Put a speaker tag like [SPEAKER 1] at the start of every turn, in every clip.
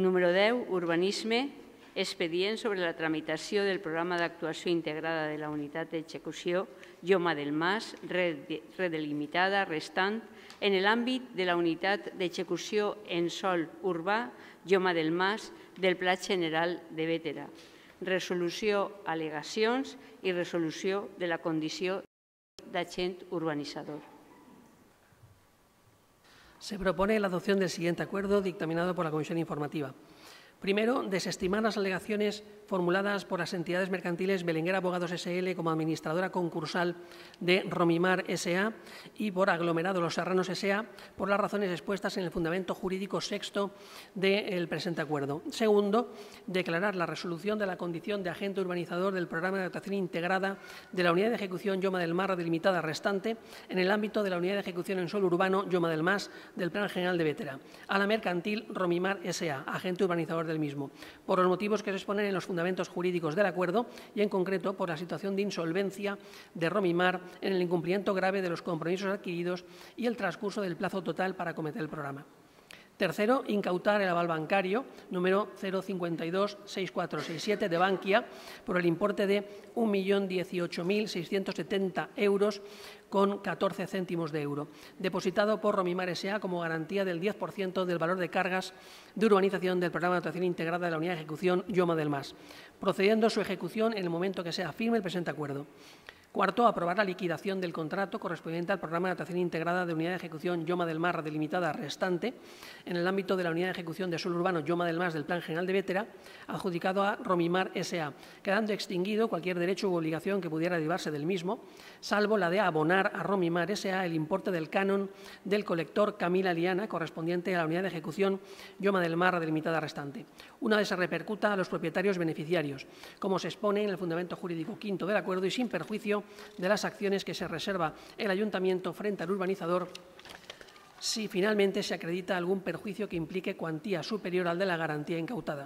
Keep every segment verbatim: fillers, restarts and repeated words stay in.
[SPEAKER 1] Número deu, urbanisme, expedient sobre la tramitació del programa d'actuació integrada de la unitat d'execució Lloma del Mas, redelimitada, restant, en l'àmbit de la unitat d'execució en sòl urbà Lloma del Mas del Pla General de Bétera. Resolució, al·legacions i resolució de la condició d'agent urbanitzador.
[SPEAKER 2] Se propone la adopción del siguiente acuerdo dictaminado por la Comisión Informativa. Primero, desestimar las alegaciones formuladas por las entidades mercantiles Belenguer Abogados S L como administradora concursal de Romimar S A y por Aglomerado Los Serranos S A por las razones expuestas en el fundamento jurídico sexto del presente acuerdo. Segundo, declarar la resolución de la condición de agente urbanizador del programa de actuación integrada de la Unidad de Ejecución Lloma del Mar delimitada restante en el ámbito de la Unidad de Ejecución en suelo urbano Lloma del Mas del Plan General de Bétera a la mercantil Romimar S A, agente urbanizador del mismo, por los motivos que se exponen en los fundamentos jurídicos del acuerdo y, en concreto, por la situación de insolvencia de Romimar en el incumplimiento grave de los compromisos adquiridos y el transcurso del plazo total para acometer el programa. Tercero, incautar el aval bancario número cero cinco dos seis cuatro seis siete de Bankia por el importe de un millón dieciocho mil seiscientos setenta euros con catorce céntimos de euro, depositado por Romimar S A como garantía del diez por ciento del valor de cargas de urbanización del programa de actuación integrada de la Unidad de Ejecución Lloma del Mas, procediendo su ejecución en el momento que sea firme el presente acuerdo. Cuarto, aprobar la liquidación del contrato correspondiente al programa de actuación integrada de Unidad de Ejecución Lloma del Mar delimitada restante en el ámbito de la Unidad de Ejecución de suelo urbano Lloma del Mas del Plan General de Bétera, adjudicado a Romimar S A, quedando extinguido cualquier derecho u obligación que pudiera derivarse del mismo, salvo la de abonar a Romimar S A el importe del canon del colector Camila Liana correspondiente a la Unidad de Ejecución Lloma del Mar delimitada restante, una vez se repercuta a los propietarios beneficiarios, como se expone en el fundamento jurídico quinto del acuerdo y sin perjuicio de las acciones que se reserva el Ayuntamiento frente al urbanizador si finalmente se acredita algún perjuicio que implique cuantía superior al de la garantía incautada.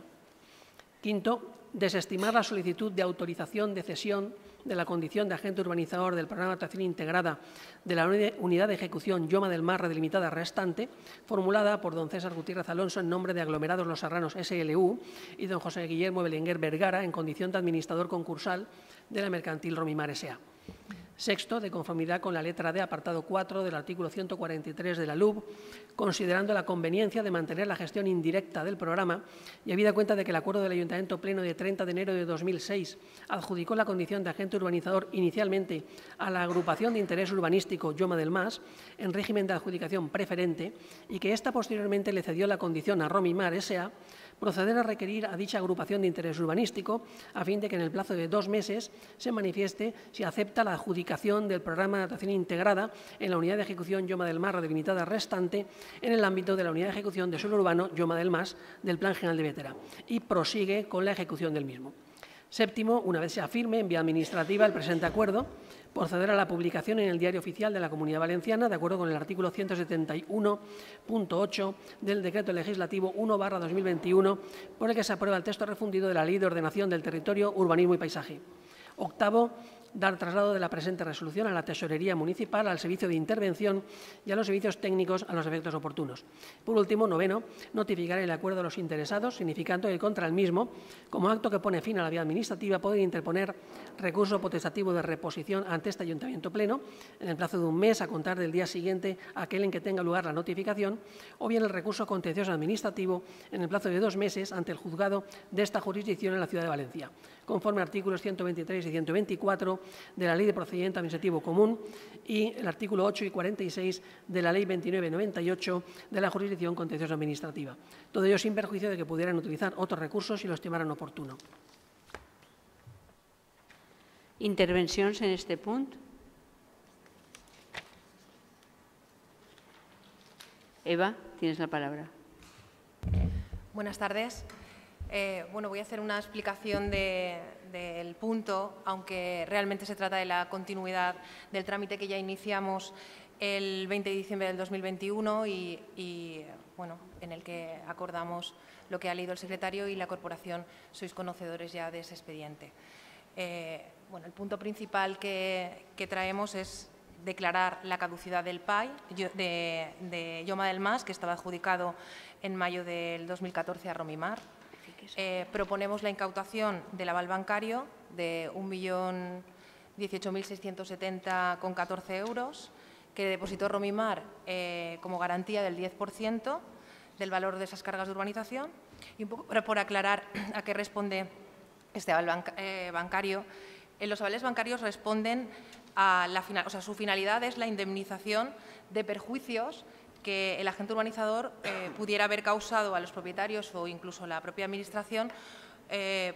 [SPEAKER 2] Quinto, desestimar la solicitud de autorización de cesión de la condición de agente urbanizador del programa de actuación integrada de la Unidad de Ejecución Lloma del Mar delimitada restante, formulada por don César Gutiérrez Alonso en nombre de Aglomerados Los Serranos S L U y don José Guillermo Belenguer Vergara en condición de administrador concursal de la mercantil Romimar S A. Sexto, de conformidad con la letra D, apartado cuatro del artículo ciento cuarenta y tres de la L U B, considerando la conveniencia de mantener la gestión indirecta del programa y habida cuenta de que el acuerdo del Ayuntamiento Pleno de treinta de enero de dos mil seis adjudicó la condición de agente urbanizador inicialmente a la agrupación de interés urbanístico Lloma del Mas en régimen de adjudicación preferente y que ésta posteriormente le cedió la condición a Romimar S A, proceder a requerir a dicha agrupación de interés urbanístico a fin de que en el plazo de dos meses se manifieste si acepta la adjudicación del programa de actuación integrada en la Unidad de Ejecución Lloma del Mar delimitada restante en el ámbito de la Unidad de Ejecución de suelo urbano Lloma del Mas del Plan General de Bétera y prosigue con la ejecución del mismo. Séptimo, una vez sea firme en vía administrativa el presente acuerdo, proceder a la publicación en el Diario Oficial de la Comunidad Valenciana, de acuerdo con el artículo ciento setenta y uno punto ocho del Decreto Legislativo uno barra dos mil veintiuno, por el que se aprueba el texto refundido de la Ley de Ordenación del Territorio, Urbanismo y Paisaje. Octavo, dar traslado de la presente resolución a la Tesorería Municipal, al Servicio de Intervención y a los servicios técnicos a los efectos oportunos. Por último, noveno, notificar el acuerdo a los interesados, significando que contra el mismo, como acto que pone fin a la vía administrativa, pueden interponer recurso potestativo de reposición ante este Ayuntamiento Pleno en el plazo de un mes a contar del día siguiente a aquel en que tenga lugar la notificación, o bien el recurso contencioso administrativo en el plazo de dos meses ante el juzgado de esta jurisdicción en la ciudad de Valencia, conforme a artículos ciento veintitrés y ciento veinticuatro de la Ley de Procedimiento Administrativo Común y el artículo ocho y cuarenta y seis de la Ley veintinueve noventa y ocho de la Jurisdicción Contenciosa Administrativa. Todo ello sin perjuicio de que pudieran utilizar otros recursos si lo estimaran oportuno.
[SPEAKER 1] Intervencions en este punt? Eva, tienes la palabra.
[SPEAKER 3] Buenas tardes. Eh, bueno, voy a hacer una explicación de, del punto, aunque realmente se trata de la continuidad del trámite que ya iniciamos el veinte de diciembre del dos mil veintiuno y, y bueno, en el que acordamos lo que ha leído el secretario y la corporación sois conocedores ya de ese expediente. Eh, bueno, el punto principal que, que traemos es declarar la caducidad del P A I de, de Lloma del Mas, que estaba adjudicado en mayo del dos mil catorce a Romimar. Eh, proponemos la incautación del aval bancario de un millón dieciocho mil seiscientos setenta coma catorce euros que depositó Romimar eh, como garantía del diez por ciento del valor de esas cargas de urbanización. Y un poco por aclarar a qué responde este aval banca, eh, bancario, eh, los avales bancarios responden a la final, o sea, su finalidad es la indemnización de perjuicios que el agente urbanizador eh, pudiera haber causado a los propietarios o incluso a la propia Administración eh,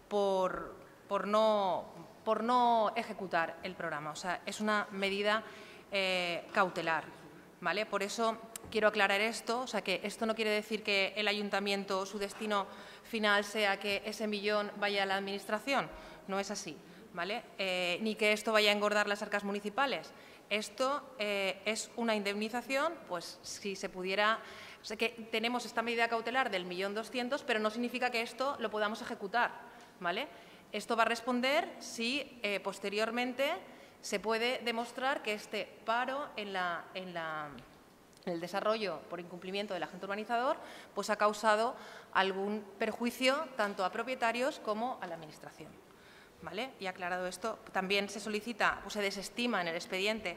[SPEAKER 3] por, por, no, por no ejecutar el programa. O sea, es una medida eh, cautelar, ¿vale? Por eso quiero aclarar esto, o sea, que esto no quiere decir que el Ayuntamiento, su destino final sea que ese millón vaya a la Administración, no es así, ¿vale? Eh, ni que esto vaya a engordar las arcas municipales. Esto eh, es una indemnización, pues si se pudiera… O sea, que tenemos esta medida cautelar del millón doscientos, pero no significa que esto lo podamos ejecutar, ¿vale? Esto va a responder si eh, posteriormente se puede demostrar que este paro en, la, en, la, en el desarrollo por incumplimiento del agente urbanizador pues ha causado algún perjuicio tanto a propietarios como a la Administración. ¿Vale? Y aclarado esto, también se solicita, pues se desestima en el expediente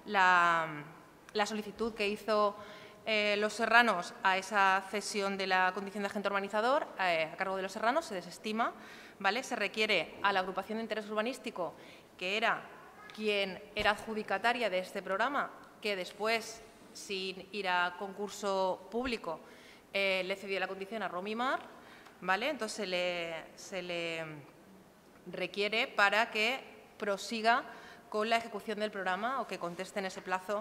[SPEAKER 3] la, la solicitud que hizo eh, Los Serranos a esa cesión de la condición de agente urbanizador eh, a cargo de Los Serranos, se desestima, ¿vale? Se requiere a la agrupación de interés urbanístico, que era quien era adjudicataria de este programa, que después, sin ir a concurso público, eh, le cedió la condición a Romimar, ¿vale? Entonces se le… Se le requiere para que prosiga con la ejecución del programa o que conteste en ese plazo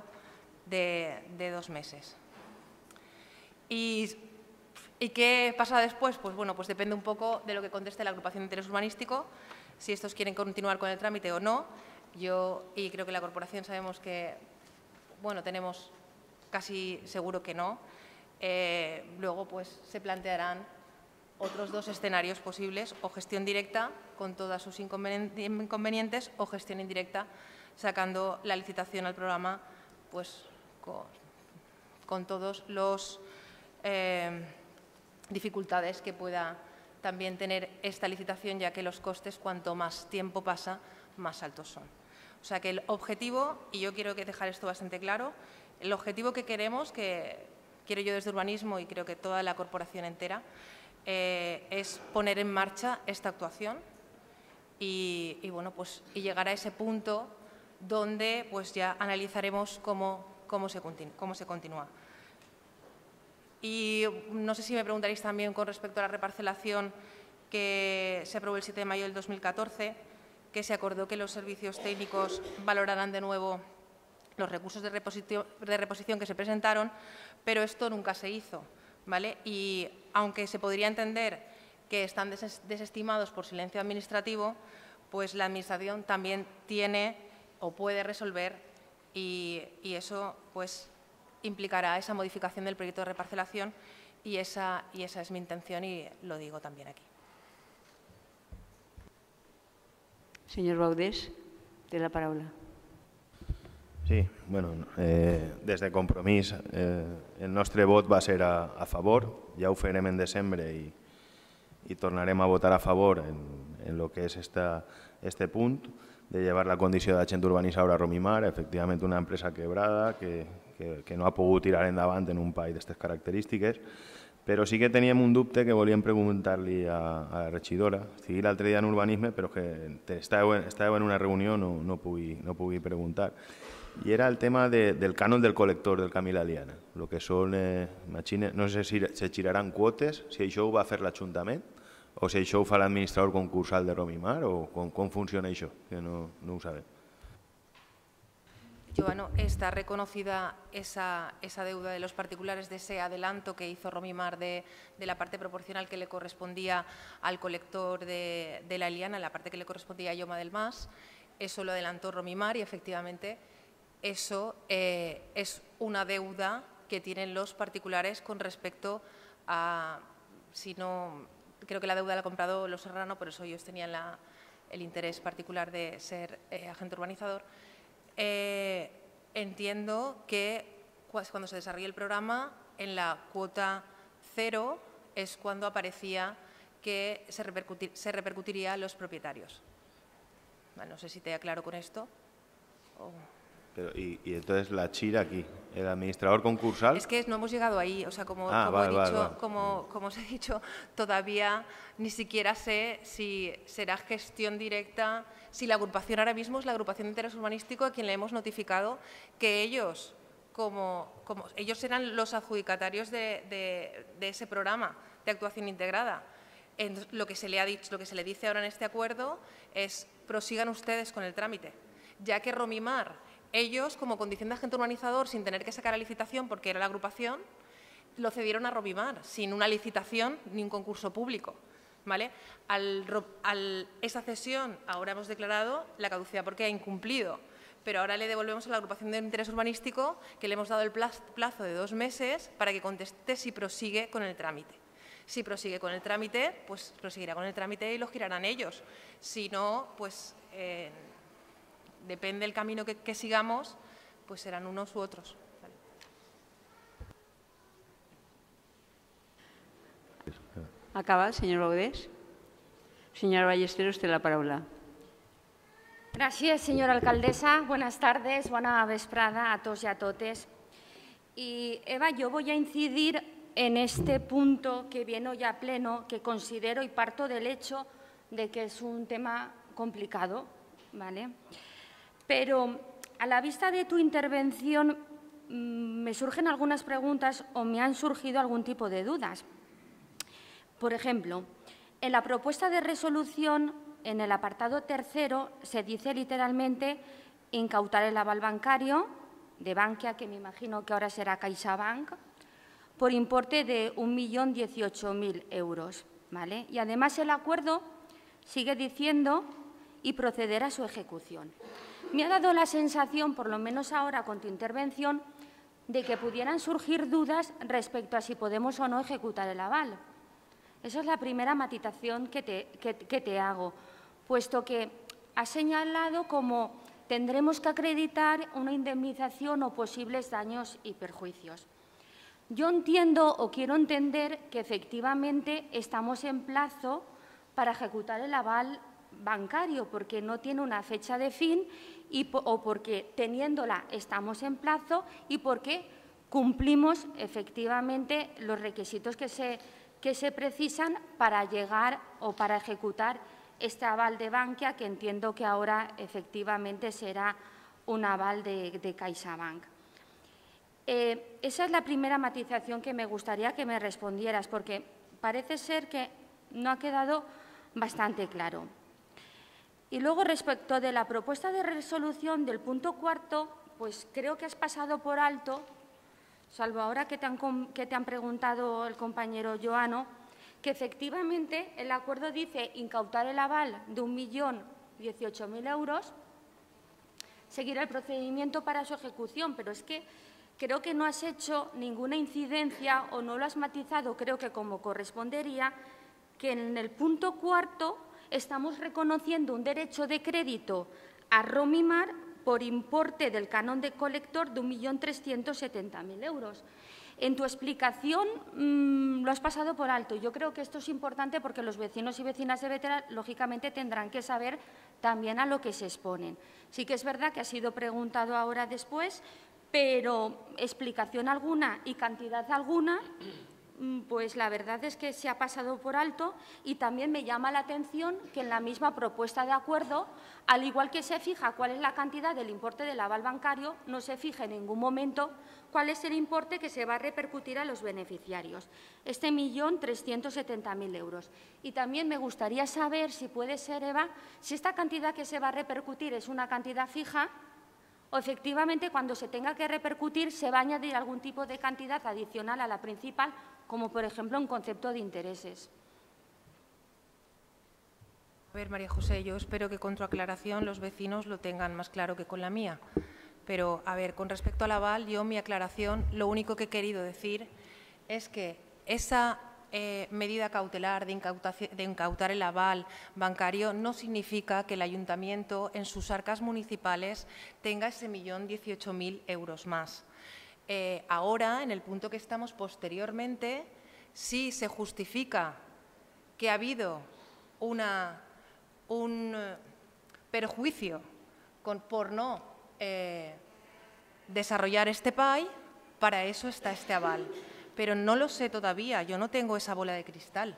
[SPEAKER 3] de, de dos meses. ¿Y, ¿Y qué pasa después? Pues bueno, pues depende un poco de lo que conteste la agrupación de interés urbanístico, si estos quieren continuar con el trámite o no. Yo, y creo que la corporación sabemos que, bueno, tenemos casi seguro que no. Eh, luego, pues se plantearán otros dos escenarios posibles, o gestión directa con todos sus inconvenientes o gestión indirecta sacando la licitación al programa pues, con, con todos los eh, dificultades que pueda también tener esta licitación, ya que los costes, cuanto más tiempo pasa, más altos son. O sea que el objetivo, y yo quiero que dejar esto bastante claro, el objetivo que queremos, que quiero yo desde Urbanismo y creo que toda la corporación entera, Eh, es poner en marcha esta actuación y, y, bueno, pues, y llegar a ese punto donde pues, ya analizaremos cómo, cómo, se continu, cómo se continúa. Y no sé si me preguntaréis también con respecto a la reparcelación que se aprobó el siete de mayo del dos mil catorce, que se acordó que los servicios técnicos valorarán de nuevo los recursos de reposición, de reposición que se presentaron, pero esto nunca se hizo, ¿vale? Y aunque se podría entender que están desestimados por silencio administrativo, pues la Administración también tiene o puede resolver y, y eso pues, implicará esa modificación del proyecto de reparcelación y esa, y esa es mi intención y lo digo también aquí.
[SPEAKER 1] Señor Baudés, té la paraula.
[SPEAKER 4] Sí, bueno, eh, des de Compromís eh, el nostre vot va ser a, a favor, ja ho farem en desembre i, i tornarem a votar a favor en, en lo que és esta, este punt de llevar la condició d'agent urbanizador a Romimar, efectivament una empresa quebrada que, que, que no ha pogut tirar endavant en un P A I d'aquestes característiques, però sí que teníem un dubte que volíem preguntar-li a, a la regidora. Estigui l'altre dia en urbanisme, però que estàveu, estàveu en una reunió, no, no, pugui, no pugui preguntar. I era el tema de, del cànon del col·lector del Camí l'Aliana. Lo que són, eh, imagine, no sé si se giraran quotes, si això ho va fer l'Ajuntament o si això ho fa l'administrador concursal de Romimar o com, com funciona això, que no, no ho sabem.
[SPEAKER 3] Joano, está reconocida esa, esa deuda de los particulares de ese adelanto que hizo Romimar de, de la parte proporcional que le correspondía al colector de, de la Eliana, la parte que le correspondía a Lloma del Mas. Eso lo adelantó Romimar y efectivamente eso eh, es una deuda que tienen los particulares con respecto a, si no, creo que la deuda la ha comprado Los Serrano, por eso ellos tenían la, el interés particular de ser eh, agente urbanizador. Eh, entiendo que cuando se desarrolla el programa, en la cuota cero es cuando aparecía que se, repercutir, se repercutiría a los propietarios. Bueno, no sé si te aclaro con esto. O...
[SPEAKER 4] Pero, y, y entonces la chira aquí, el administrador concursal…
[SPEAKER 3] Es que no hemos llegado ahí, o sea, como,
[SPEAKER 4] ah,
[SPEAKER 3] como,
[SPEAKER 4] vale,
[SPEAKER 3] he dicho,
[SPEAKER 4] vale, vale.
[SPEAKER 3] Como, como os he dicho, todavía ni siquiera sé si será gestión directa, si la agrupación ahora mismo es la agrupación de interés urbanístico a quien le hemos notificado que ellos, como, como ellos serán los adjudicatarios de, de, de ese programa de actuación integrada. Entonces, lo que se le ha dicho, lo que se le dice ahora en este acuerdo es prosigan ustedes con el trámite, ya que Romimar, ellos, como condición de agente urbanizador, sin tener que sacar a licitación porque era la agrupación, lo cedieron a Romimar, sin una licitación ni un concurso público. ¿Vale? Al, al, esa cesión ahora hemos declarado la caducidad porque ha incumplido, pero ahora le devolvemos a la agrupación de interés urbanístico que le hemos dado el plazo de dos meses para que conteste si prosigue con el trámite. Si prosigue con el trámite, pues proseguirá con el trámite y lo girarán ellos. Si no, pues eh, depende del camino que, que sigamos, pues serán unos u otros. ¿Vale?
[SPEAKER 1] Acaba, señor Baudés. Señora Ballesteros, té la paraula.
[SPEAKER 5] Gràcies, senyora alcaldessa. Buenas tardes, buena vesprada a tots y a totes. Y, Eva, yo voy a incidir en este punto que viene hoy a pleno, que considero y parto del hecho de que es un tema complicado, ¿vale? Pero a la vista de tu intervención me surgen algunas preguntas o me han surgido algún tipo de dudas. Por ejemplo, en la propuesta de resolución, en el apartado tercero, se dice literalmente incautar el aval bancario de Bankia, que me imagino que ahora será CaixaBank, por importe de un millón dieciocho mil euros. ¿Vale? Y además el acuerdo sigue diciendo y proceder a su ejecución. Me ha dado la sensación, por lo menos ahora con tu intervención, de que pudieran surgir dudas respecto a si podemos o no ejecutar el aval. Esa es la primera matización que te, que, que te hago, puesto que has señalado como tendremos que acreditar una indemnización o posibles daños y perjuicios. Yo entiendo o quiero entender que efectivamente estamos en plazo para ejecutar el aval bancario, porque no tiene una fecha de fin y, o porque teniéndola estamos en plazo y porque cumplimos efectivamente los requisitos que se, que se precisan para llegar o para ejecutar este aval de Bankia, que entiendo que ahora efectivamente será un aval de, de CaixaBank. Eh, esa es la primera matización que me gustaría que me respondieras, porque parece ser que no ha quedado bastante claro. Y luego, respecto de la propuesta de resolución del punto cuarto, pues creo que has pasado por alto, salvo ahora que te han, que te han preguntado el compañero Joano, que efectivamente el acuerdo dice incautar el aval de un millón dieciocho mil euros, seguir el procedimiento para su ejecución, pero es que creo que no has hecho ninguna incidencia o no lo has matizado, creo que como correspondería, que en el punto cuarto estamos reconociendo un derecho de crédito a Romimar por importe del canon de colector de un millón trescientos setenta mil euros. En tu explicación mmm, lo has pasado por alto. Yo creo que esto es importante porque los vecinos y vecinas de Bétera, lógicamente, tendrán que saber también a lo que se exponen. Sí que es verdad que ha sido preguntado ahora después, pero explicación alguna y cantidad alguna, pues la verdad es que se ha pasado por alto y también me llama la atención que en la misma propuesta de acuerdo, al igual que se fija cuál es la cantidad del importe del aval bancario, no se fija en ningún momento cuál es el importe que se va a repercutir a los beneficiarios, este millón trescientos setenta mil euros. Y también me gustaría saber, si puede ser, Eva, si esta cantidad que se va a repercutir es una cantidad fija o efectivamente cuando se tenga que repercutir se va a añadir algún tipo de cantidad adicional a la principal, como por ejemplo un concepto de intereses.
[SPEAKER 3] A ver, María José, yo espero que con tu aclaración los vecinos lo tengan más claro que con la mía. Pero, a ver, con respecto al aval, yo mi aclaración, lo único que he querido decir es que esa, eh, medida cautelar de, de incautar el aval bancario no significa que el ayuntamiento en sus arcas municipales tenga ese millón dieciocho mil euros más. Eh, ahora, en el punto que estamos posteriormente, si se justifica que ha habido una, un perjuicio con, por no eh, desarrollar este P A I, para eso está este aval. Pero no lo sé todavía, yo no tengo esa bola de cristal.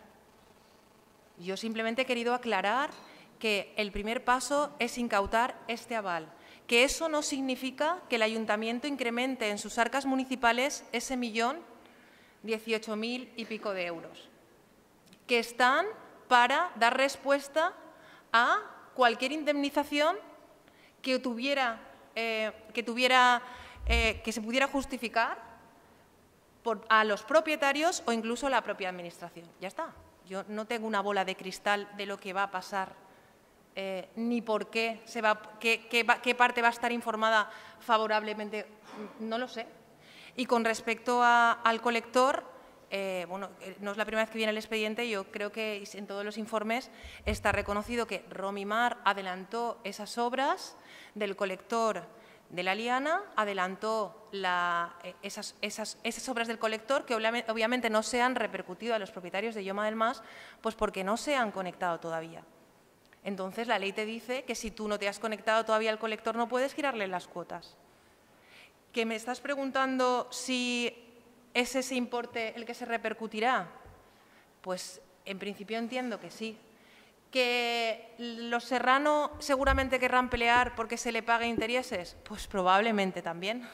[SPEAKER 3] Yo simplemente he querido aclarar que el primer paso es incautar este aval, que eso no significa que el ayuntamiento incremente en sus arcas municipales ese millón dieciocho mil y pico de euros, que están para dar respuesta a cualquier indemnización que tuviera, eh, que, tuviera eh, que se pudiera justificar por, a los propietarios o incluso a la propia administración. Ya está. Yo no tengo una bola de cristal de lo que va a pasar, eh, ni por qué, se va, qué, qué, qué parte va a estar informada favorablemente. No lo sé. Y con respecto a, al colector, eh, bueno, no es la primera vez que viene el expediente, yo creo que en todos los informes está reconocido que Romimar adelantó esas obras del colector de la Liana, adelantó la, esas, esas, esas obras del colector que obviamente no se han repercutido a los propietarios de Lloma del Mas, pues porque no se han conectado todavía. Entonces, la ley te dice que si tú no te has conectado todavía al colector no puedes girarle las cuotas. Que me estás preguntando si es ese importe el que se repercutirá. Pues en principio entiendo que sí. ¿Que los Serrano seguramente querrán pelear porque se le pague intereses? Pues probablemente también.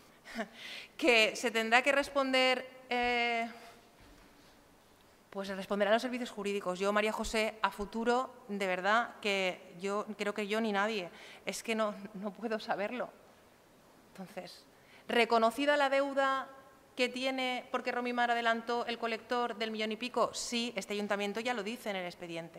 [SPEAKER 3] ¿Que se tendrá que responder? Eh, pues responderán los servicios jurídicos. Yo, María José, a futuro, de verdad, que yo creo que yo ni nadie, es que no, no puedo saberlo. Entonces, reconocida la deuda que tiene porque Romimar adelantó el colector del millón y pico, sí, este ayuntamiento ya lo dice en el expediente.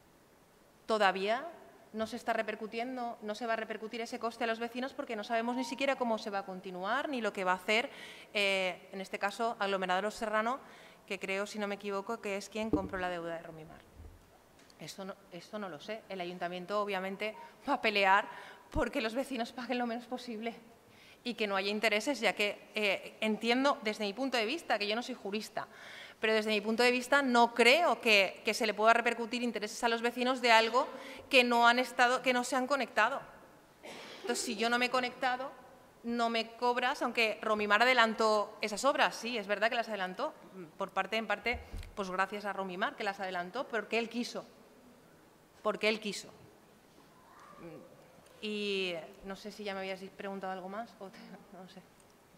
[SPEAKER 3] Todavía no se está repercutiendo, no se va a repercutir ese coste a los vecinos porque no sabemos ni siquiera cómo se va a continuar ni lo que va a hacer, eh, en este caso, Aglomerado Los Serrano, que creo, si no me equivoco, que es quien compró la deuda de Romimar. Esto no, esto no lo sé. El ayuntamiento, obviamente, va a pelear porque los vecinos paguen lo menos posible y que no haya intereses, ya que eh, entiendo, desde mi punto de vista, que yo no soy jurista, pero desde mi punto de vista no creo que, que se le pueda repercutir intereses a los vecinos de algo que no han estado, que no se han conectado. Entonces, si yo no me he conectado, no me cobras, aunque Romimar adelantó esas obras, sí, es verdad que las adelantó, por parte en parte, pues gracias a Romimar que las adelantó, porque él quiso, porque él quiso. Y no sé si ya me habías preguntado algo más, o te, no sé.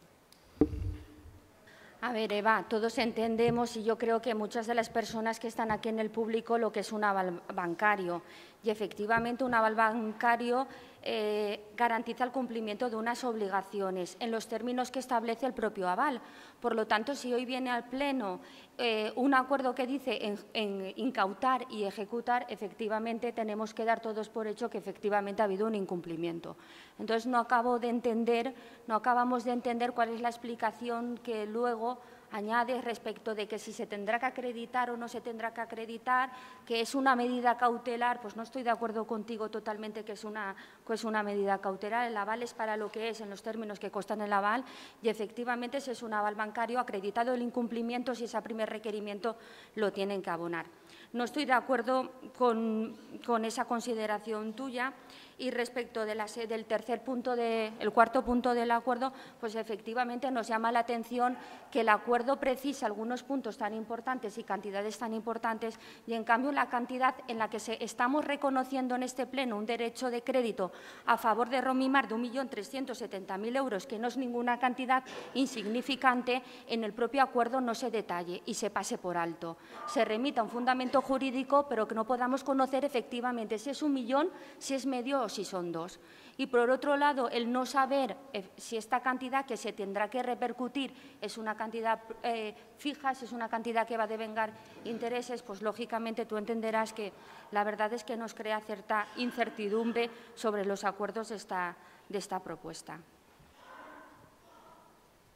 [SPEAKER 5] A ver, Eva, todos entendemos y yo creo que muchas de las personas que están aquí en el público lo que es un aval bancario. Y efectivamente un aval bancario eh, garantiza el cumplimiento de unas obligaciones en los términos que establece el propio aval. Por lo tanto, si hoy viene al Pleno eh, un acuerdo que dice en, en incautar y ejecutar, efectivamente tenemos que dar todos por hecho que efectivamente ha habido un incumplimiento. Entonces, no acabo de entender, no acabamos de entender cuál es la explicación que luego añade respecto de que si se tendrá que acreditar o no se tendrá que acreditar, que es una medida cautelar. Pues no estoy de acuerdo contigo totalmente que es una, que es una medida cautelar. El aval es para lo que es, en los términos que constan el aval, y efectivamente si es un aval bancario acreditado el incumplimiento, si ese primer requerimiento lo tienen que abonar. No estoy de acuerdo con, con esa consideración tuya. Y respecto de la, del tercer punto, de, el cuarto punto del acuerdo, pues efectivamente nos llama la atención que el acuerdo precisa algunos puntos tan importantes y cantidades tan importantes, y en cambio la cantidad en la que se, estamos reconociendo en este Pleno un derecho de crédito a favor de Romimar de un millón trescientos setenta mil euros, que no es ninguna cantidad insignificante, en el propio acuerdo no se detalle y se pase por alto. Se remita un fundamento jurídico, pero que no podamos conocer efectivamente si es un millón, si es medio o si son dos. Y por otro lado, el no saber eh, si esta cantidad que se tendrá que repercutir es una cantidad eh, fija, si es una cantidad que va a devengar intereses, pues lógicamente tú entenderás que la verdad es que nos crea cierta incertidumbre sobre los acuerdos de esta, de esta propuesta.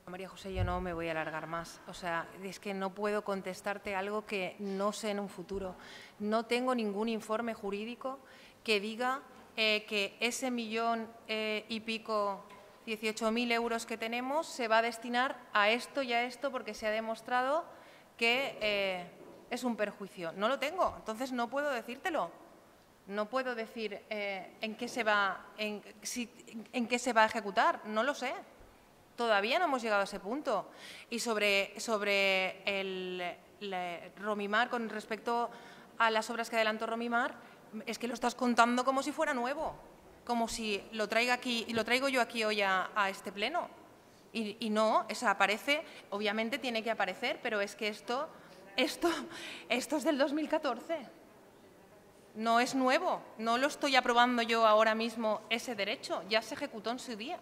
[SPEAKER 3] María José, yo no me voy a alargar más. O sea, es que no puedo contestarte algo que no sé en un futuro. No tengo ningún informe jurídico que diga eh, que ese millón eh, y pico, dieciocho mil euros que tenemos, se va a destinar a esto y a esto porque se ha demostrado que eh, es un perjuicio. No lo tengo, entonces no puedo decírtelo. No puedo decir eh, en qué se va, en, si, en qué se va a ejecutar. No lo sé. Todavía no hemos llegado a ese punto. Y sobre, sobre el, el Romimar, con respecto a las obras que adelantó Romimar, es que lo estás contando como si fuera nuevo, como si lo traiga aquí y lo traigo yo aquí hoy a, a este pleno. Y, y no, esa aparece, obviamente tiene que aparecer, pero es que esto, esto, esto es del dos mil catorce. No es nuevo, no lo estoy aprobando yo ahora mismo ese derecho, ya se ejecutó en su día.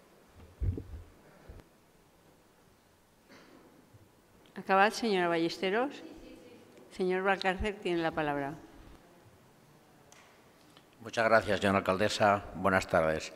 [SPEAKER 1] ¿Acabad, señora Ballesteros? Señor Valcárcel tiene la palabra.
[SPEAKER 6] Muchas gracias, señora alcaldesa. Buenas tardes.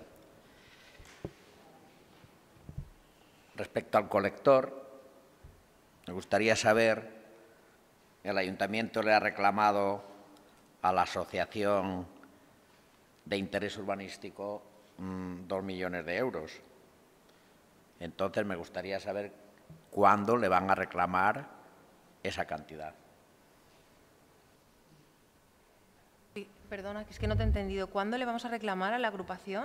[SPEAKER 6] Respecto al colector, me gustaría saber, el ayuntamiento le ha reclamado a la Asociación de Interés Urbanístico mmm, dos millones de euros. Entonces, me gustaría saber cuándo le van a reclamar esa cantidad.
[SPEAKER 3] Perdona, que es que no te he entendido. ¿Cuándo le vamos a reclamar a la agrupación?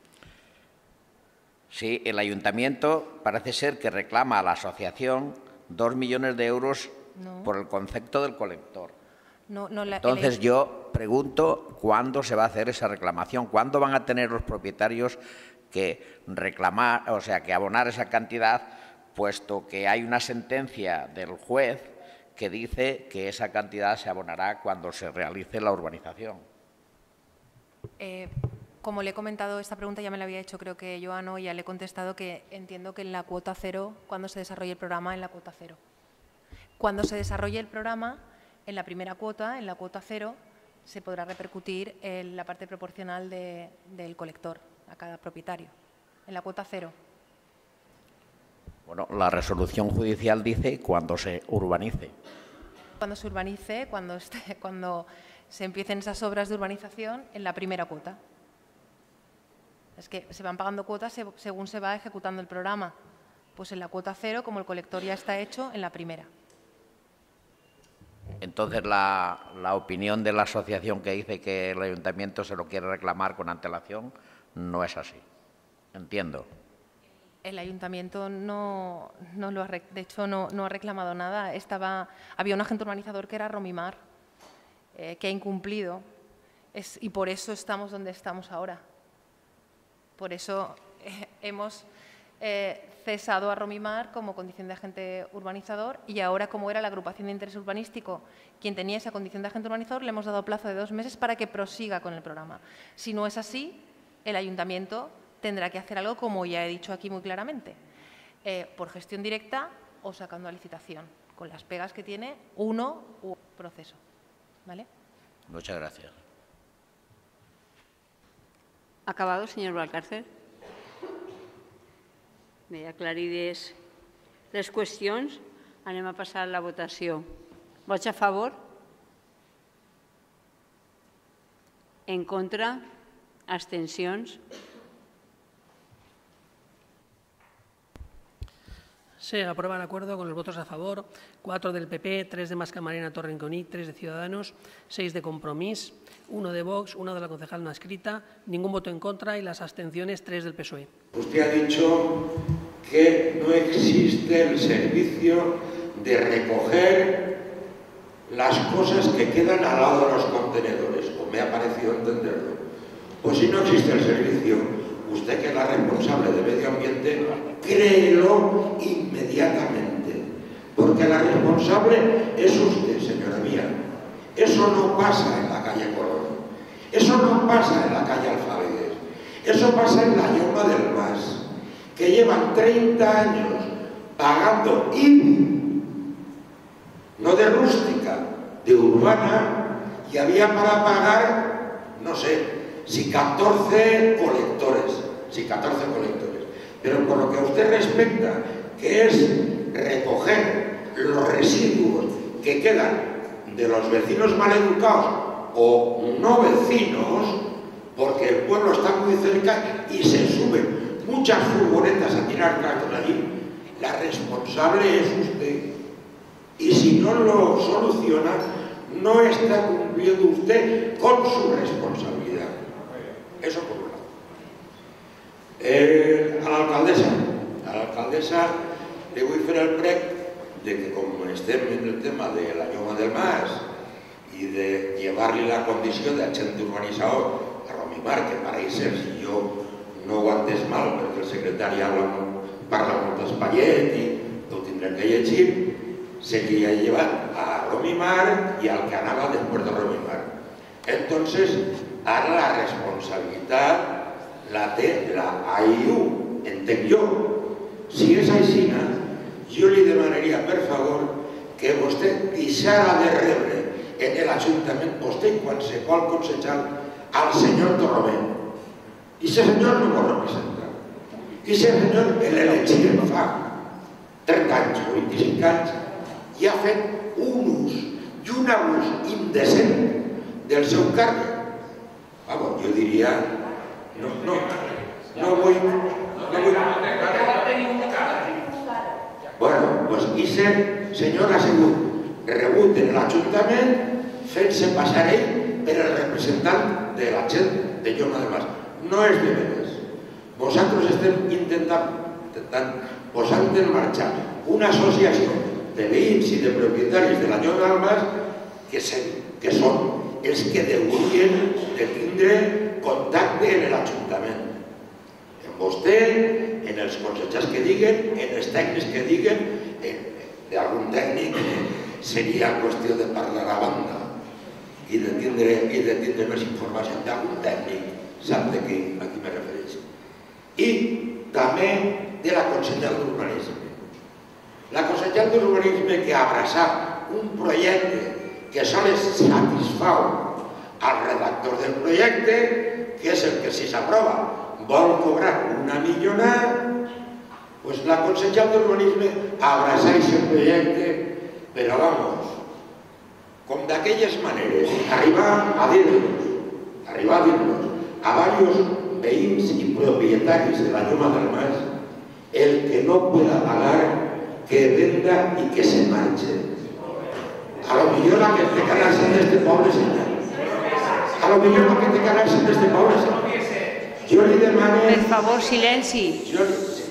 [SPEAKER 6] Sí, el ayuntamiento parece ser que reclama a la asociación dos millones de euros no. por el concepto del colector.
[SPEAKER 3] No, no, la,
[SPEAKER 6] Entonces
[SPEAKER 3] el...
[SPEAKER 6] yo pregunto cuándo se va a hacer esa reclamación, cuándo van a tener los propietarios que reclamar, o sea, que abonar esa cantidad, puesto que hay una sentencia del juez que dice que esa cantidad se abonará cuando se realice la urbanización.
[SPEAKER 3] Eh, como le he comentado, esta pregunta ya me la había hecho, creo que Joano, ya le he contestado que entiendo que en la cuota cero, cuando se desarrolle el programa, en la cuota cero. Cuando se desarrolle el programa, en la primera cuota, en la cuota cero, se podrá repercutir en la parte proporcional de, del colector a cada propietario, en la cuota cero.
[SPEAKER 6] Bueno, la resolución judicial dice cuando se urbanice.
[SPEAKER 3] Cuando se urbanice, cuando, esté, cuando se empiecen esas obras de urbanización en la primera cuota. Es que se van pagando cuotas según se va ejecutando el programa. Pues en la cuota cero, como el colector ya está hecho, en la primera.
[SPEAKER 6] Entonces, la, la opinión de la asociación que dice que el ayuntamiento se lo quiere reclamar con antelación no es así. Entiendo.
[SPEAKER 3] El ayuntamiento no, no lo ha, de hecho, no, no ha reclamado nada. Estaba, había un agente urbanizador que era Romimar, eh, que ha incumplido, es, y por eso estamos donde estamos ahora. Por eso eh, hemos eh, cesado a Romimar como condición de agente urbanizador y ahora, como era la agrupación de interés urbanístico quien tenía esa condición de agente urbanizador, le hemos dado plazo de dos meses para que prosiga con el programa. Si no es así, el ayuntamiento tendrá que hacer algo, como ya he dicho aquí muy claramente, eh, por gestión directa o sacando a licitación, con las pegas que tiene uno u otro proceso. ¿Vale?
[SPEAKER 6] Muchas gracias.
[SPEAKER 1] Acabado, señor Valcárcel? Bé, aclarides les qüestions. Anem a passar a la votació. Vots a favor? En contra? Abstencions?
[SPEAKER 2] Se aprueba el acuerdo con los votos a favor, cuatro del P P, tres de Mascamarena Torrenconic, tres de Ciudadanos, seis de Compromís, uno de Vox, uno de la concejal no escrita, ningún voto en contra y las abstenciones, tres del P S O E.
[SPEAKER 7] Usted ha dicho que no existe el servicio de recoger las cosas que quedan al lado de los contenedores, o me ha parecido entenderlo. Pues si no existe el servicio, usted, que es la responsable de medio ambiente, créelo inmediatamente, porque la responsable es usted, señora mía. Eso no pasa en la calle Colón, eso no pasa en la calle Alfábeles, eso pasa en la Yoma del Mas, que llevan treinta años pagando I B I, no de rústica, de urbana, y había para pagar, no sé, si catorce colectores, si catorce colectores. Pero por lo que a usted respecta, que es recoger los residuos que quedan de los vecinos maleducados o no vecinos, porque el pueblo está muy cerca y se suben muchas furgonetas a tirar cartón allí, la responsable es usted. Y si no lo soluciona, no está cumpliendo usted con su responsabilidad. Eso por un lado. Eh, a la alcaldesa, a la alcaldesa le voy a hacer el prec de que como estem en el tema de la Lloma del Mas y de llevarle la condició d'agent urbanitzador a Romimar, que pareix ser, si jo no ho entès mal, perquè el secretari parla molt d'Espallet i ho tindrem que llegir, sería llevar a Romimar y al que anava después de Romimar. Entonces, ara la responsabilitat la té la A I U, entenc jo. Si és així, jo li demanaria, per favor, que vostè deixara de rebre en l'Ajuntament, vostè i qualsevol concejal, al senyor Torromén. I ese senyor no pot representar. I ese senyor l'elegien fa trenta anys o vint-i-cinc anys i ha fet un ús i un abús indecent del seu càrrec. Vamos, jo diria... No, no, no vull... No vull... Bueno, pues ese senyor ha sigut rebut en l'Ajuntament fent-se passar ell per el representant de la gent de Lloma del Mas. No és de veres. Vosaltres estem intentant posar en marxa una associació de veïns i de propietaris de la Lloma del Mas que són els que deurien de tindre contacte en l'Ajuntament. En vostè, en els consellers que diguen, en els tècnics que diguen, d'algun tècnic seria qüestió de parlar a banda i de tindre més informació d'algun tècnic, sap de qui me refereix. I també de la consellera d'Urbanisme. La consellera d'Urbanisme que ha abraçat un projecte que sols satisfau al redactor del projecte, que és el que si s'aprova vol cobrar una millonada, pues la consellera d'Urbanisme abraça aquest projecte, però vamos, com d'aquelles maneres, arribar a dir-nos, arribar a dir-nos a diversos veïns i propietaris de la Lloma del Mas, el que no pueda pagar, que venda y que se marche. A lo millor la que te quedarse en este pobre señor. A lo millor la que te quedarse en este pobre señor. Jo li demano...
[SPEAKER 1] Per favor, silenci.
[SPEAKER 7] Jo,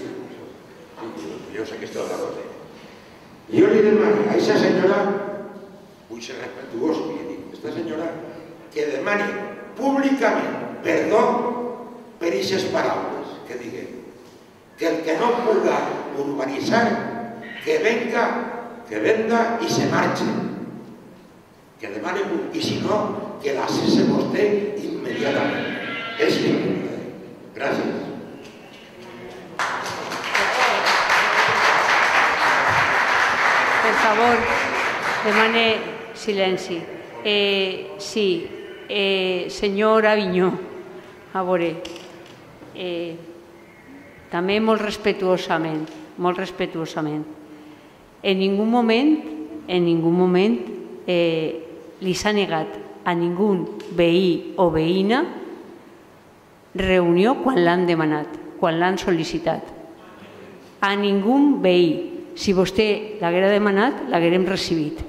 [SPEAKER 7] jo sé que esto és la cosa. Jo li demano a aquesta senyora, vull ser respetuós, i dic, aquesta senyora, que demani públicament perdó per aquestes paraules que diguen. Que el que no puga urbanitzar, que venga, que venda i se marche. Que demani, i si no, que la cese vostè immediatament. És mi. Gràcies.
[SPEAKER 1] Per favor, demane silenci. Eh, sí, eh, senyor Avinyó, a veure, eh, també molt respetuosament, molt respetuosament. En ningú moment, en ningú moment eh, li s'ha negat a ningú veí o veïna reunió quan l'han demanat, quan l'han sol·licitat. A ningú veí. Si vostè l'haguera demanat, l'haguerem recibit.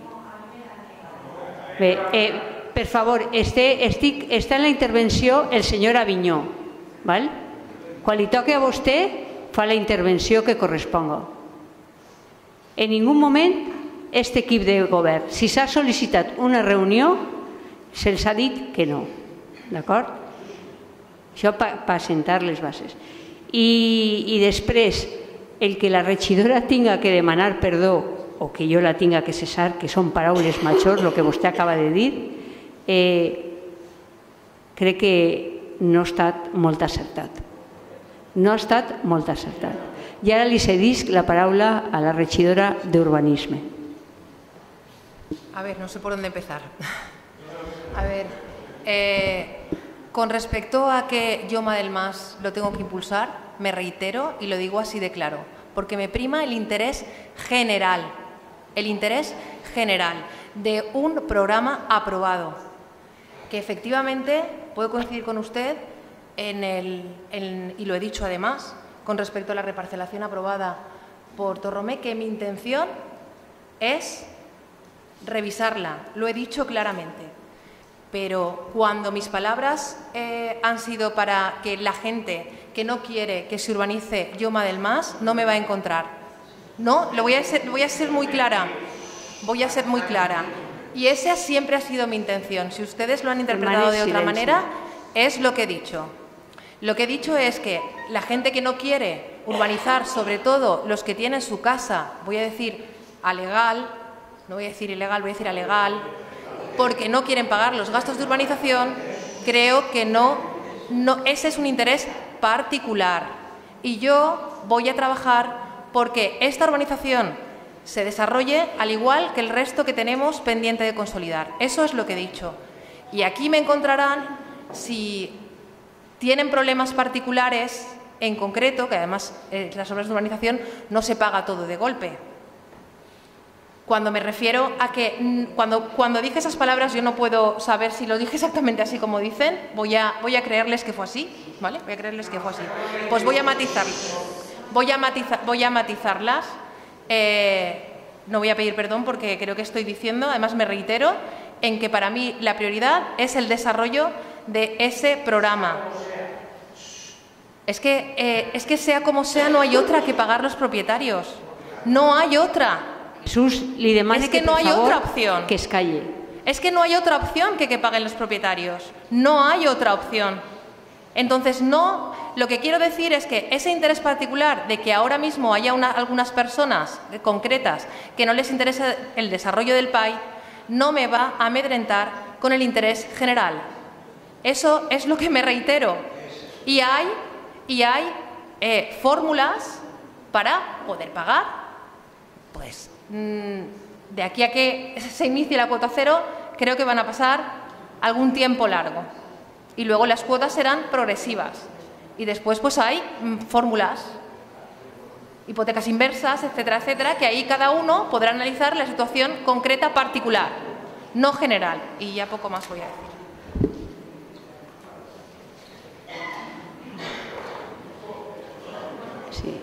[SPEAKER 1] Bé, eh, per favor, este, estic, està en la intervenció el senyor Avinyó. Val? Quan li toqui a vostè, fa la intervenció que corresponga. En ningú moment, aquest equip de govern, si s'ha sol·licitat una reunió, se'ls ha dit que no. D'acord? Això per assentar les bases. I després, el que la regidora tinga que demanar perdó o que jo la tinga que cessar, que són paraules majors, el que vostè acaba de dir, crec que no ha estat molt acertat. No ha estat molt acertat. I ara li cedisc la paraula a la regidora d'Urbanisme.
[SPEAKER 3] A ver, no sé por dónde empezar. A ver, eh... con respecto a que Lloma del Mas lo tengo que impulsar, me reitero y lo digo así de claro. porque me prima el interés general, el interés general de un programa aprobado, que efectivamente puedo coincidir con usted en el, en, y lo he dicho además, con respecto a la reparcelación aprobada por Torromé, que mi intención es revisarla, lo he dicho claramente. Pero cuando mis palabras eh, han sido para que la gente que no quiere que se urbanice Lloma del Mas, no me va a encontrar. No, lo voy a ser, voy a ser muy clara, voy a ser muy clara. Y esa siempre ha sido mi intención. Si ustedes lo han interpretado de otra manera, es lo que he dicho. Lo que he dicho es que la gente que no quiere urbanizar, sobre todo los que tienen su casa, voy a decir alegal, no voy a decir ilegal, voy a decir alegal, porque no quieren pagar los gastos de urbanización, creo que no, no, ese es un interés particular. Y yo voy a trabajar porque esta urbanización se desarrolle al igual que el resto que tenemos pendiente de consolidar. Eso es lo que he dicho. Y aquí me encontrarán si tienen problemas particulares en concreto, que además eh, las obras de urbanización no se paga todo de golpe. Cuando me refiero a que, cuando, cuando dije esas palabras, yo no puedo saber si lo dije exactamente así como dicen, voy a, voy a creerles que fue así, ¿vale? Voy a creerles que fue así. Pues voy a matizar, voy a matizar, voy a matizarlas. Eh, no voy a pedir perdón porque creo que estoy diciendo, además me reitero, en que para mí la prioridad es el desarrollo de ese programa. Es que, eh, es que sea como sea, no hay otra que pagar los propietarios. No hay otra.
[SPEAKER 1] Jesús, li demane
[SPEAKER 3] es que,
[SPEAKER 1] que,
[SPEAKER 3] no
[SPEAKER 1] por
[SPEAKER 3] hay
[SPEAKER 1] favor,
[SPEAKER 3] otra opción.
[SPEAKER 1] que es calle.
[SPEAKER 3] Es que no hay otra opción que que paguen los propietarios. No hay otra opción. Entonces, no, lo que quiero decir es que ese interés particular de que ahora mismo haya una, algunas personas concretas que no les interesa el desarrollo del P A I, no me va a amedrentar con el interés general. Eso es lo que me reitero. Y hay, y hay eh, fórmulas para poder pagar, pues, de aquí a que se inicie la cuota cero, creo que van a pasar algún tiempo largo. Y luego las cuotas serán progresivas. Y después pues hay mm, fórmulas, hipotecas inversas, etcétera, etcétera, que ahí cada uno podrá analizar la situación concreta particular, no general. Y ya poco más voy a decir.
[SPEAKER 1] Sí.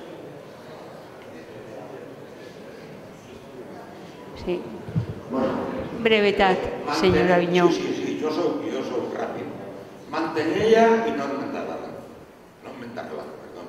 [SPEAKER 1] Sí. Brevedad, señora Aviñón.
[SPEAKER 7] Sí, sí, sí, yo soy, yo soy rápido. Mantenerla y no inventarla. No inventarla, perdón.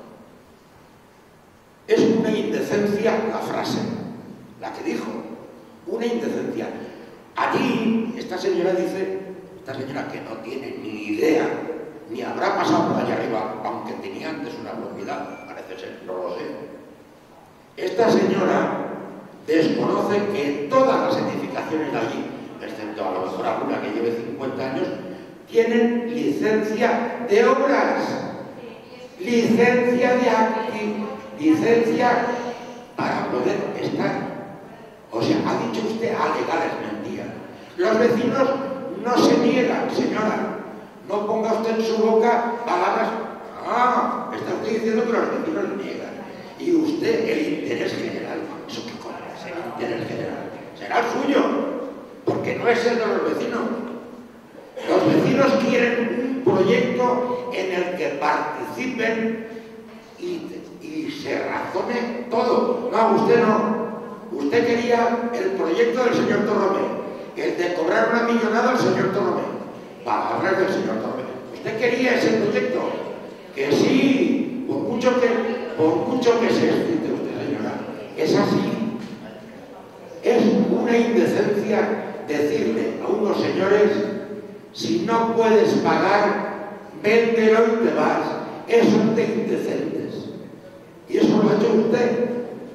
[SPEAKER 7] Es una indecencia la frase, la que dijo. Una indecencia. Allí, esta señora dice, esta señora que no tiene ni idea, ni habrá pasado por allá arriba, aunque tenía antes una propiedad, parece ser, no lo sé. Esta señora desconoce que todas las edificaciones de allí, excepto a lo mejor alguna que lleve cincuenta años, tienen licencia de obras, licencia de acti, licencia para poder estar. O sea, ha dicho usted alegar, es mentira. Los vecinos no se niegan, señora. No ponga usted en su boca palabras. Ah, está usted diciendo que los vecinos niegan. Y usted, el interés general, ¿eso qué cosa es el interés general? Será el suyo, porque no es el de los vecinos. Los vecinos quieren un proyecto en el que participen y, y se razone todo. No, usted no. Usted quería el proyecto del señor Torromé, el de cobrar una millonada al señor Torromé. Palabras del señor Torromé. Usted quería ese proyecto, que sí, por mucho que, por mucho que se excite usted, señora, es así. Es una indecencia decirle a unos señores, si no puedes pagar, véndelo y te vas. Eso es de indecentes. Y eso lo ha hecho usted.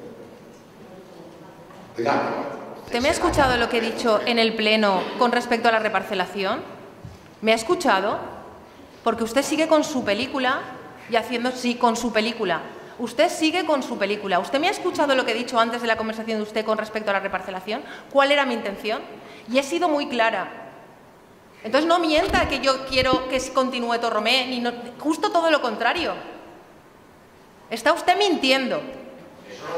[SPEAKER 7] Oiga,
[SPEAKER 3] ¿Usted me ha escuchado lo que he dicho en el Pleno con respecto a la reparcelación? ¿Me ha escuchado? Porque usted sigue con su película y haciendo sí con su película. Usted sigue con su película. ¿Usted me ha escuchado lo que he dicho antes de la conversación de usted con respecto a la reparcelación? ¿Cuál era mi intención? Y he sido muy clara. Entonces no mienta que yo quiero que continúe Torromé, ni no, justo todo lo contrario. Está usted mintiendo.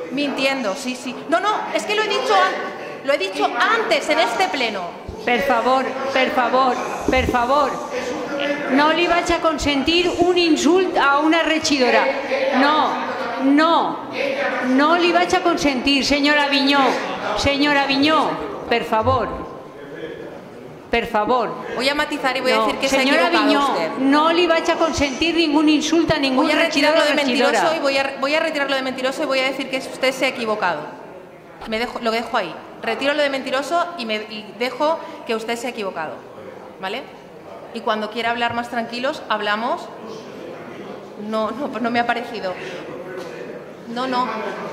[SPEAKER 3] Mintiendo, sí, sí. No, no, es que lo he dicho, lo he dicho antes en este pleno.
[SPEAKER 1] Per favor, per favor, per favor, no li vaig a consentir un insult a una regidora. No, no, no li vaig a consentir, señora Aviñó. Señora Aviñó, per favor. Per favor.
[SPEAKER 3] Voy a matizar y voy
[SPEAKER 1] no,
[SPEAKER 3] a decir que se ha
[SPEAKER 1] señora
[SPEAKER 3] equivocado
[SPEAKER 1] Aviñó,
[SPEAKER 3] usted.
[SPEAKER 1] No le vaig a consentir ningún insulto a ningún
[SPEAKER 3] Voy a
[SPEAKER 1] regidor
[SPEAKER 3] retirarlo
[SPEAKER 1] o
[SPEAKER 3] de mentiroso
[SPEAKER 1] regidora.
[SPEAKER 3] y voy a, voy a retirarlo de mentiroso y voy a decir que usted se ha equivocado. Me dejo, lo dejo ahí. Retiro lo de mentiroso y, me, y dejo que usted se ha equivocado. ¿Vale? Y cuando quiera hablar más tranquilos, hablamos. No, no, pues no me ha parecido. No, no.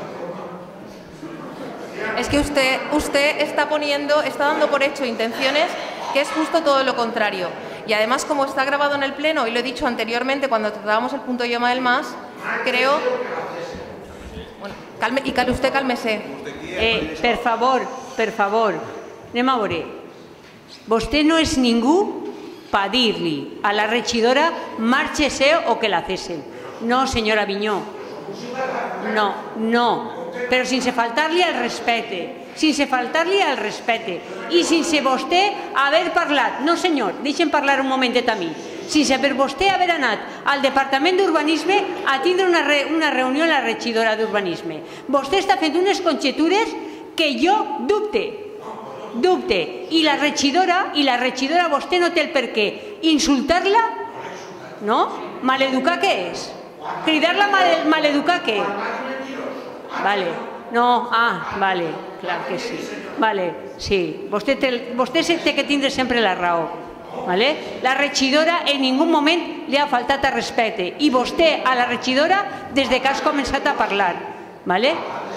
[SPEAKER 3] Es que usted, usted está poniendo, está dando por hecho intenciones que es justo todo lo contrario. Y además, como está grabado en el Pleno, y lo he dicho anteriormente cuando tratábamos el punto idioma del MAS, creo... Bueno, calme, y cal, usted cálmese.
[SPEAKER 1] Eh, per favor, per favor, anem a veure. Vostè no és ningú per dir-li a la regidora márchese o que la cesen. No, senyora Aviñó. No, no. Però sense faltar-li al respecte. Sense faltar-li al respecte. I sense vostè haver parlat. No, senyor, deixen parlar un momentet a mi. Sense per vostè haver anat al Departament d'Urbanisme a tindre una, re, una reunió amb la regidora d'Urbanisme. Vostè està fent unes conjetures que jo dubte. Dubte. I la regidora, i la regidora vostè no té el per què insultar-la, no? Maleducar què és? Cridar-la mal, maleducar què? Vale. No, ah, vale, clar que sí. Vale, sí. Vostè té, vostè té que tindre sempre la raó. Vale? La regidora en ningú moment li ha faltat a respecte i vostè a la regidora des que has començat a parlar. Vale?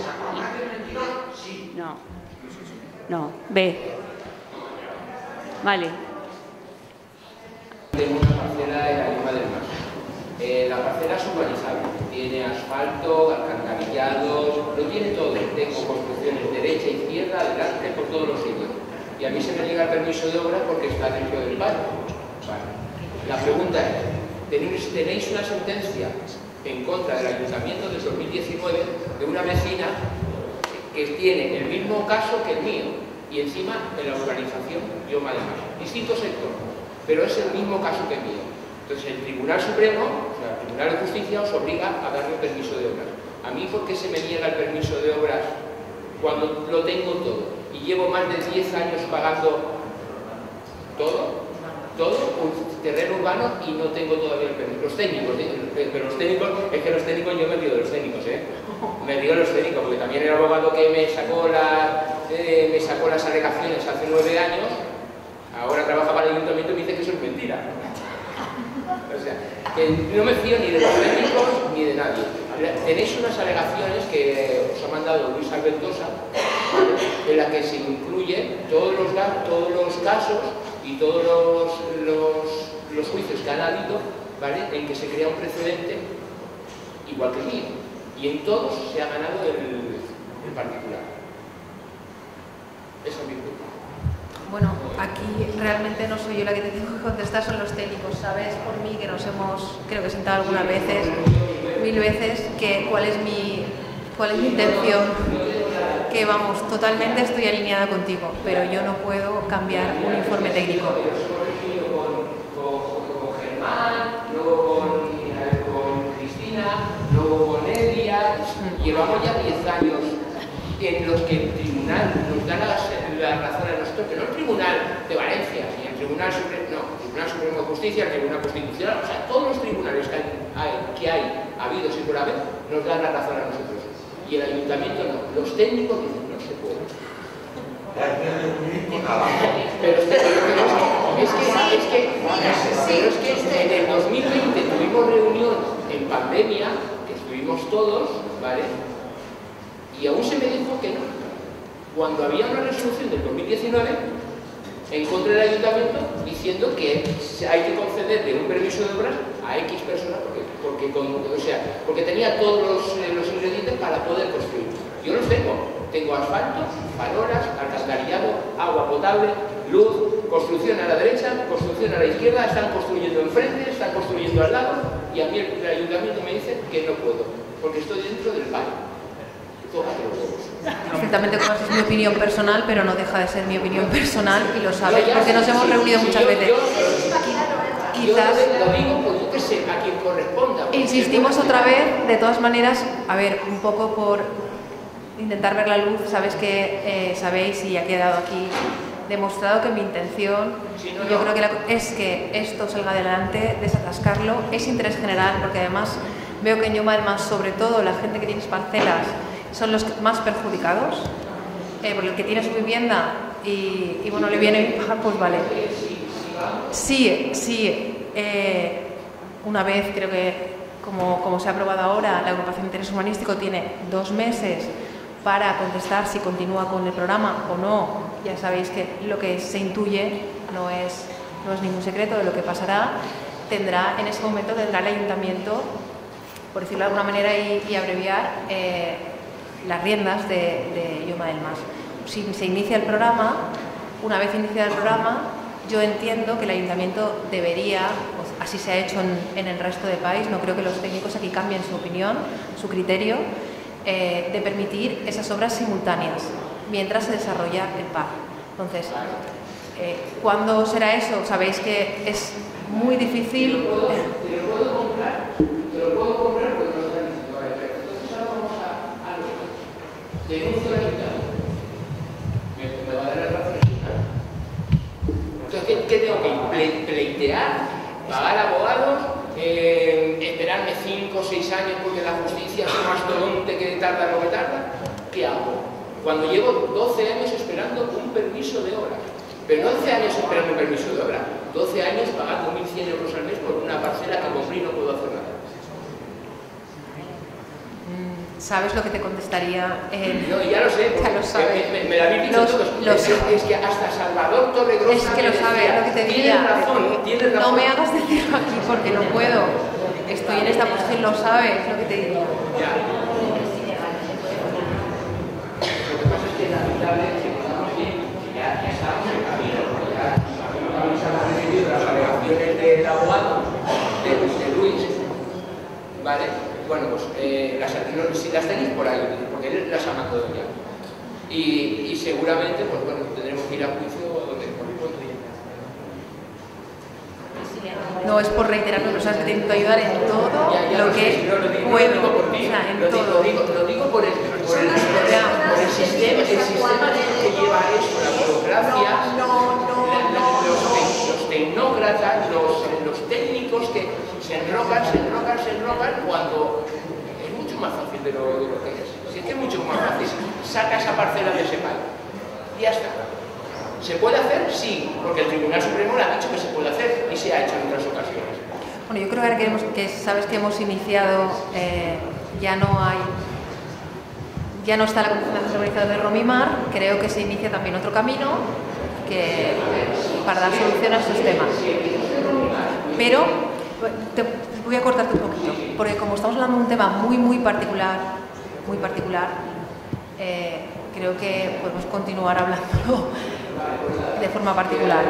[SPEAKER 1] No. No, bé. Vale.
[SPEAKER 8] Tengo una parcela en la Yoma del Mar. Eh, la parcela es urbanizable. Tiene asfalto, alcantarillados, lo tiene todo. Tengo construcciones derecha, izquierda, adelante, por todos los sitios. Y a mí se me llega el permiso de obra porque está dentro del barrio. Vale. La pregunta es, ¿tenéis, ¿tenéis una sentencia en contra del Ayuntamiento del dos mil diecinueve de una vecina que tiene el mismo caso que el mío y encima en la urbanización Yoma del Mar? Distinto sector, pero es el mismo caso que el mío. Entonces el Tribunal Supremo, o sea, el Tribunal de Justicia, os obliga a darme un permiso de obras. ¿A mí por qué se me niega el permiso de obras cuando lo tengo todo? Y llevo más de diez años pagando todo, todo, un terreno urbano y no tengo todavía el permiso. Los técnicos, pero los técnicos, es que los técnicos, yo me río de los técnicos, ¿eh? Me río de los técnicos, porque también el abogado que me sacó, la, eh, me sacó las alegaciones hace nueve años, ahora trabaja para el ayuntamiento y me dice que eso es mentira. O sea, que no me fío ni de los técnicos ni de nadie. Tenéis unas alegaciones que os ha mandado Luis Albentosa, en la que se incluyen todos los, todos los casos y todos los, los, los juicios que han habido, ¿vale?, en que se crea un precedente igual que el mío. Y en todos se ha ganado el, el particular. Esa es mi pregunta.
[SPEAKER 3] Bueno, aquí realmente no soy yo la que te tengo que contestar, son los técnicos. Sabes por mí que nos hemos, creo que sentado algunas veces, mil veces, que cuál es mi, cuál es mi intención. Que vamos, totalmente estoy alineada contigo, pero yo no puedo cambiar un informe técnico.
[SPEAKER 8] Con Germán, luego con Cristina, luego con Elia. Llevamos ya diez años en los que el tribunal nos da la, la razón a nosotros, que no el tribunal de Valencia, ni el tribunal supremo, no, el tribunal supremo de justicia, el tribunal constitucional, o sea, todos los tribunales que hay, hay, que hay habidos y por haber, nos dan la razón a nosotros. Y el ayuntamiento no, los técnicos dicen, no se puede. Pero es que, es que, es que, pero es que en el dos mil veinte tuvimos reunión en pandemia, que estuvimos todos, ¿vale? Y aún se me dijo que no. Cuando había una resolución del dos mil diecinueve en contra del ayuntamiento diciendo que hay que concederle un permiso de obras a X personas porque, porque, con, o sea, porque tenía todos los, eh, los ingredientes para poder construir. Yo los tengo. Tengo asfalto, farolas, alcantarillado, agua potable, luz, construcción a la derecha, construcción a la izquierda, están construyendo enfrente, están construyendo al lado y a mí el, el ayuntamiento me dice que no puedo, porque estoy dentro del valle. tócate los huevos.
[SPEAKER 3] Perfectamente, como es mi opinión personal, pero no deja de ser mi opinión personal y lo sabes, porque nos hemos reunido muchas veces. Quizás
[SPEAKER 8] lo digo porque yo que sé, a quien corresponda.
[SPEAKER 3] insistimos otra vez, de todas maneras, a ver, un poco por intentar ver la luz, sabes que eh, sabéis y ha quedado aquí demostrado que mi intención,
[SPEAKER 8] sí, no,
[SPEAKER 3] yo
[SPEAKER 8] no.
[SPEAKER 3] creo que la, es que esto salga adelante, desatascarlo, es interés general, porque además veo que en Lloma del Mas, sobre todo la gente que tiene parcelas, son los más perjudicados, eh, porque el que tiene su vivienda y, y bueno, le viene bien pagar, pues vale. Sí, sí, eh, una vez creo que, como, como se ha aprobado ahora, la agrupación de interés humanístico tiene dos meses para contestar si continúa con el programa o no. Ya sabéis que lo que se intuye no es, no es ningún secreto de lo que pasará. Tendrá, en ese momento tendrá el ayuntamiento, por decirlo de alguna manera y, y abreviar, eh, las riendas de, de Lloma del Mas. Si se inicia el programa, una vez iniciado el programa, yo entiendo que el ayuntamiento debería, pues así se ha hecho en, en el resto del país, no creo que los técnicos aquí cambien su opinión, su criterio, eh, de permitir esas obras simultáneas mientras se desarrolla el P A C. Entonces, eh, ¿cuándo será eso? Sabéis que es muy difícil.
[SPEAKER 8] Te lo puedo, te lo puedo comprar, te lo puedo comprar porque no está diciendo, vale, pero entonces ahora vamos a, a lo que denuncio al ayuntamiento. Me, me va a dar la razón el ayuntamiento. Entonces, ¿qué, ¿qué tengo que ple, pleitear? ¿Pagar abogados? Eh, ¿Esperarme cinco o seis años porque la justicia es un mastodonte que tarda lo que tarda? ¿Qué hago? Cuando llevo doce años esperando un permiso de obra. Pero no doce años esperando un permiso de obra, doce años pagando mil cien euros al mes por una parcela que compré y no puedo hacer nada.
[SPEAKER 3] ¿Sabes lo que te contestaría? Eh,
[SPEAKER 8] no, ya lo sé,
[SPEAKER 3] ya lo sabes.
[SPEAKER 8] Me, me, me lo habéis dicho
[SPEAKER 3] los,
[SPEAKER 8] todos.
[SPEAKER 3] Los,
[SPEAKER 8] es, es que hasta Salvador Torregrosa
[SPEAKER 3] es que lo sabes, lo que te diría.
[SPEAKER 8] Tienes razón, tienes razón.
[SPEAKER 3] No me hagas decirlo aquí porque no puedo. Estoy en esta posición, lo sabes, lo que te diría.
[SPEAKER 8] Ya. Lo que pasa es que lamentable que podamos ir, ya, ya estamos en camino, ya vamos a recibir las alegaciones del abogado de, de Luis, ¿vale? Bueno, pues eh, las, no, si las tenéis por ahí, porque él las ha mandado ya. Y, y seguramente, pues bueno, tendremos que ir a juicio donde corresponde.
[SPEAKER 3] No es por reiterar, pero sabes que te intento ayudar en todo
[SPEAKER 8] ya, ya
[SPEAKER 3] lo
[SPEAKER 8] no
[SPEAKER 3] que
[SPEAKER 8] sé, no, lo digo,
[SPEAKER 3] puedo.
[SPEAKER 8] lo digo por ti,
[SPEAKER 3] O sea, en
[SPEAKER 8] lo,
[SPEAKER 3] todo.
[SPEAKER 8] digo, lo, digo, lo digo por el, por el, por el sistema, el sistema que lleva eso, la burocracia, los, los tecnócratas, los, los técnicos que se enrocan, se enrocan, se enrocan, cuando es mucho más fácil de lo, de lo que es. Si es que es mucho más fácil, saca esa parcela de ese palo. Y ya está. ¿Se puede hacer? Sí, porque el Tribunal Supremo le ha dicho que se puede hacer y se ha hecho en otras ocasiones.
[SPEAKER 3] Bueno, yo creo que ahora que, hemos, que sabes que hemos iniciado, eh, ya no hay, ya no está la Confederación Organizada de Romimar, creo que se inicia también otro camino que, para dar solución a estos temas. Pero te, voy a cortarte un poquito, porque como estamos hablando de un tema muy, muy particular, muy particular, eh, creo que podemos continuar hablándolo de forma particular.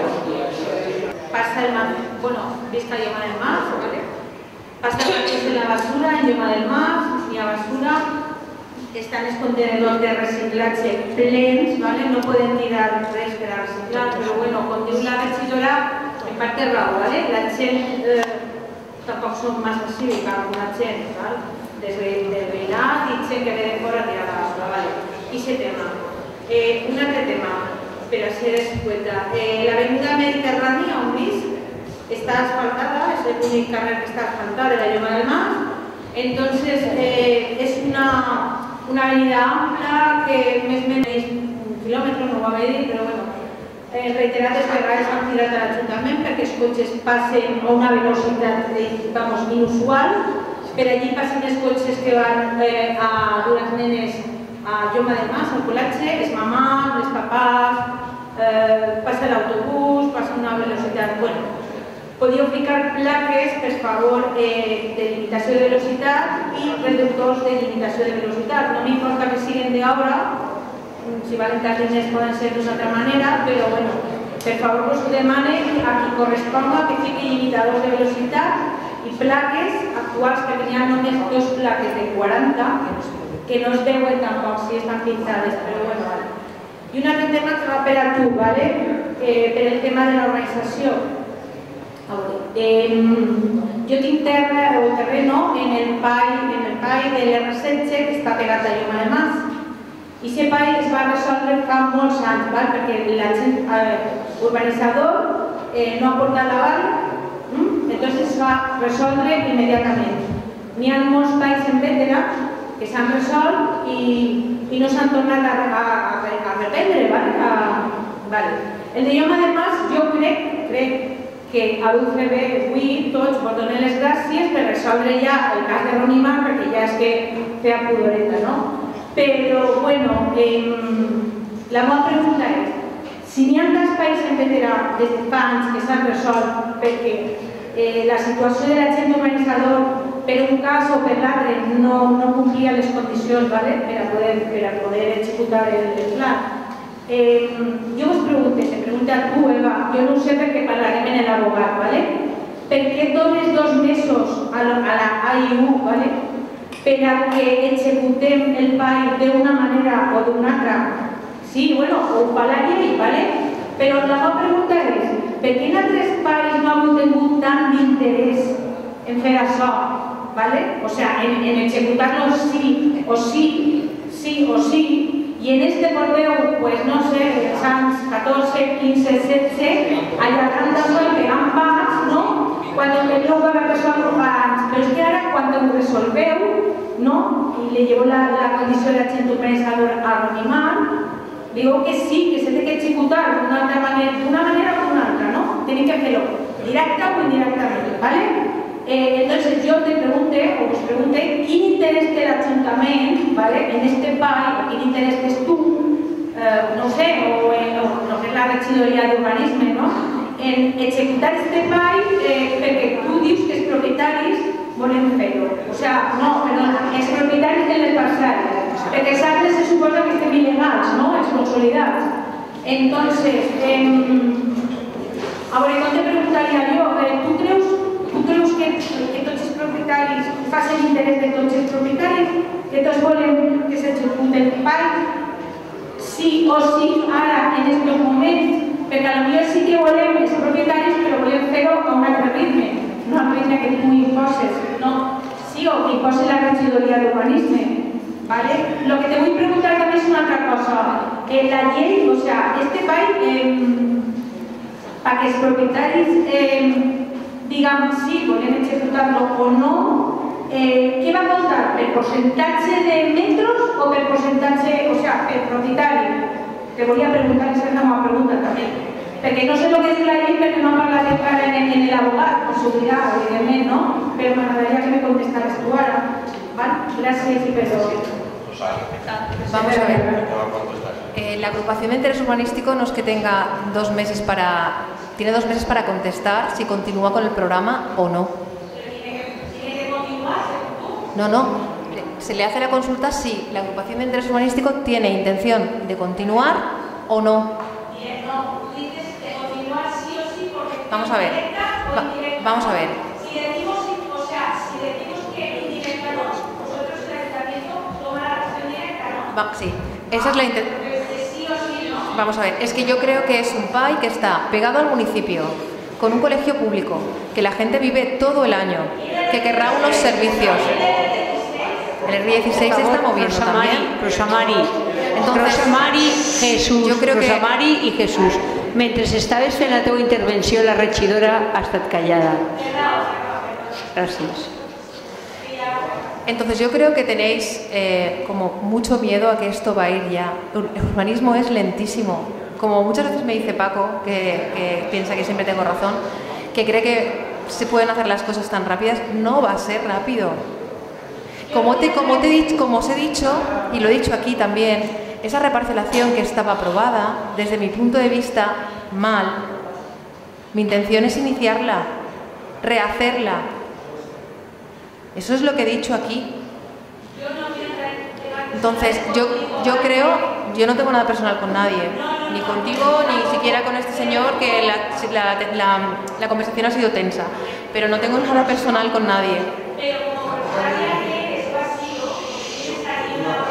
[SPEAKER 9] Pasa el mar, bueno, vista Lloma del Mas, ¿vale? Pasa de la basura en Lloma del Mas, y a basura están els contenedors de reciclatge plens, ¿vale? No poden tirar res per a reciclar, però bueno, com diu la regidora, en part té raó, ¿vale? La gent eh, tampoc som massa cívica, alguna gent, ¿vale? Des del veïnat i gent que ve de fora a tirar la basura, ¿vale? I aquest tema. Eh, un altre tema, per a ser escueta. Eh, L'avenida Mediterrània, on vist, està asfaltada, és l'únic carrer que està asfaltada de la Lloma del Mas. Entonces, eh, es una, una avenida ampla que més o menys un quilòmetre, no ho va medir, però bueno, eh, reiterades vegades han tirat a l'Ajuntament perquè els cotxes passen a una velocitat, vamos, inusual. Per allí passen els cotxes que van eh, a dur les nenes a Lloma del Mas, al col·latge, els mamàs, els papàs, eh, passa l'autobús, passa una velocitat, bueno. Podíeu ficar plaques, per favor, eh, de limitació de velocitat i reductors de limitació de velocitat. No m'importa que siguin d'obra, si valen tants diners poden ser d'una altra manera, però bueno, per favor us ho demane a qui corresponga que fiqui limitadors de velocitat i plaques actuals, perquè n'hi ha només dos plaques de quaranta, que no es veuen tampoc si estan pintades, però bueno, vale. I un altre tema que va per a tu, vale? Eh, per el tema de l'organització. Eh, jo tinc terra o terreno en el PAI, en el PAI de l'R setze que està pegat a Lloma de Mas. I aquest PAI es va resoldre fa molts anys, val? Perquè l'urbanizador eh, no ha portat l'aval, ¿m? entonces es va resoldre immediatament. N'hi ha molts PAIs en Bétera que s'han resolt i, i no s'han tornat a, a, a reprendre, ¿vale? A, vale. El de Lloma de Mas, jo crec, crec que a l'U C B avui tots vos donen les gràcies per resoldre ja el cas de Ronimar, perquè ja és que feia pudoreta, no? Però, bueno, eh, la meva pregunta és, si n'hi ha espais en Bétera des de fa anys que s'han resolt perquè eh, la situació de l'agent urbanitzador per un cas o per l'altre no, no complia les condicions, ¿vale? per, a poder, per a poder executar el, el pla. Eh, jo us pregunto, te pregunto a tu, Eva, jo no ho sé perquè parlarem en l'abogat, ¿vale? Per què dones dos mesos a la, a la A I U, ¿vale? per a que executem el PAI d'una manera o d'una altra? Sí, bueno, ho fa la llei, ¿vale? Però la meva pregunta és, per què en altres PAIs no heu tingut tant d'interès en fer això, ¿vale? O sea, en, en executarlo sí o sí, sí o sí, y en este correo, pues no sé, els anys catorze, quinze, setze, allargant-ho i pegant pams, ¿no? Quan teniu que haver resolt fa anys. Però és que ara, quan ho resolveu, ¿no? I le llevo la, la condició de agent urbanitzador a Ronimar, digo que sí, que se té que executar d'una altra manera, d'una manera o d'una altra, ¿no? Tenim que fer-ho directa o indirectament, ¿vale? Eh, entonces yo te pregunté, o os pregunté, ¿quién interés té l'Ajuntament, ¿vale? en este PAI, o quin interés tens tu, eh, no sé, o, en, o no sé, la regidoria d'urbanisme, no? en executar este PAI eh, perquè tu dius que els propietaris volen fer-ho. O sea, no, perdón, els propietaris de les parcel·les, perquè els altres se suposa que estem il·legals, no? els consolidats. Entonces, eh, a veure, com te preguntaria jo, eh, tu creus Tu creus que, que tots els propietaris facin interès de tots els propietaris? Que tots volen que s'execute el PAI? Sí o sí, ara, en aquests moments, perquè potser sí que volem els propietaris, però volem fer-ho a un altre ritme, no al ritme que tu imposes, no? Sí, o que impose la regidoria d'urbanisme. ¿Vale? Lo que te vull preguntar també és una altra cosa. Eh, la llei, o sea, este PAI, eh, perquè els propietaris eh, digamos si volem executar-lo o no, eh, què va a comptar? ¿Per porcentaje de metros o per porcentaje, o sea, per propietari? Te voy a preguntar, esa es la meva pregunta també. Perquè no sé lo que diu la llei perquè no parla de cara en, en el abogat, o s'ho dirà, evidentment, no? Però m'agradaria que me contestares tu ara. ¿Vale? Gràcies i perdó.
[SPEAKER 3] Vamos a ver. Eh, la agrupación de interés urbanístico no es que tenga dos meses para... Tiene dos meses para contestar si continúa con el programa o no. No, no. Se le hace la consulta si la agrupación de interés urbanístico tiene intención de continuar o no. Vamos a ver. Va, vamos a ver.
[SPEAKER 9] Si decimos, o sea, si decimos que indirecta no, vosotros el ayuntamiento toma la acción directa, ¿no?
[SPEAKER 3] Va, sí, esa es la intención. Vamos a ver, es que yo creo que es un PAI que está pegado al municipio, con un colegio público, que la gente vive todo el año, que querrá unos servicios. El R dieciséis se está moviendo
[SPEAKER 1] Rosamari,
[SPEAKER 3] también.
[SPEAKER 1] Rosamari,
[SPEAKER 3] Entonces,
[SPEAKER 1] Rosamari, Jesús,
[SPEAKER 3] yo creo que...
[SPEAKER 1] Rosamari i Jesús. Mentre estaves fent la teva intervenció, la regidora ha estat callada. Gràcies.
[SPEAKER 3] Entonces yo creo que tenéis eh, como mucho miedo a que esto va a ir ya. El urbanismo es lentísimo. Como muchas veces me dice Paco, que, que piensa que siempre tengo razón, que cree que se pueden hacer las cosas tan rápidas. No va a ser rápido. Como, te, como, te, he dicho, como os he dicho, y lo he dicho aquí también, esa reparcelación que estaba aprobada, desde mi punto de vista, mal, mi intención es iniciarla, rehacerla. Eso es lo que he dicho aquí. Entonces, yo, yo creo, yo no tengo nada personal con nadie, ni contigo, ni siquiera con este señor, que la, la, la, la conversación ha sido tensa, pero no tengo nada personal con nadie.
[SPEAKER 9] Pero como contraria que es vacío, es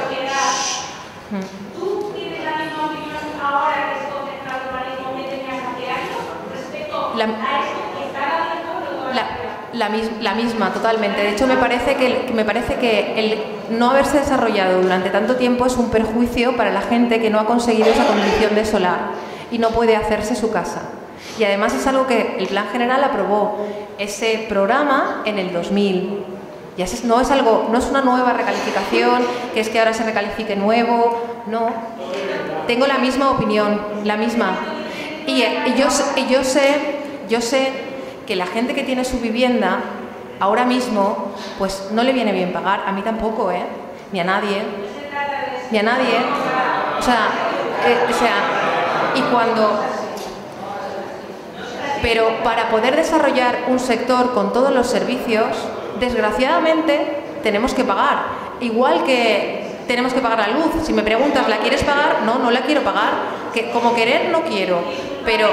[SPEAKER 9] ¿Tú tienes la misma opinión ahora que es concejal de urbanismo que tenías hace años respecto
[SPEAKER 3] La-
[SPEAKER 9] a esto que está abierto pero toda
[SPEAKER 3] La, la, mis- la misma, totalmente. De hecho, me parece que, el- me parece que el no haberse desarrollado durante tanto tiempo es un perjuicio para la gente que no ha conseguido esa condición de solar y no puede hacerse su casa. Y además es algo que el Plan General aprobó ese programa en el dos mil. Ya es- no es algo, no es una nueva recalificación, que es que ahora se recalifique nuevo, no. Tengo la misma opinión, la misma. Y, y yo, sé- y yo sé, yo sé que la gente que tiene su vivienda ahora mismo, pues no le viene bien pagar, a mí tampoco, ¿eh? Ni a nadie, ni a nadie. O sea, eh, o sea, y cuando... Pero para poder desarrollar un sector con todos los servicios, desgraciadamente tenemos que pagar. Igual que tenemos que pagar la luz. Si me preguntas, ¿la quieres pagar? No, no la quiero pagar. Que, como querer, no quiero. Pero...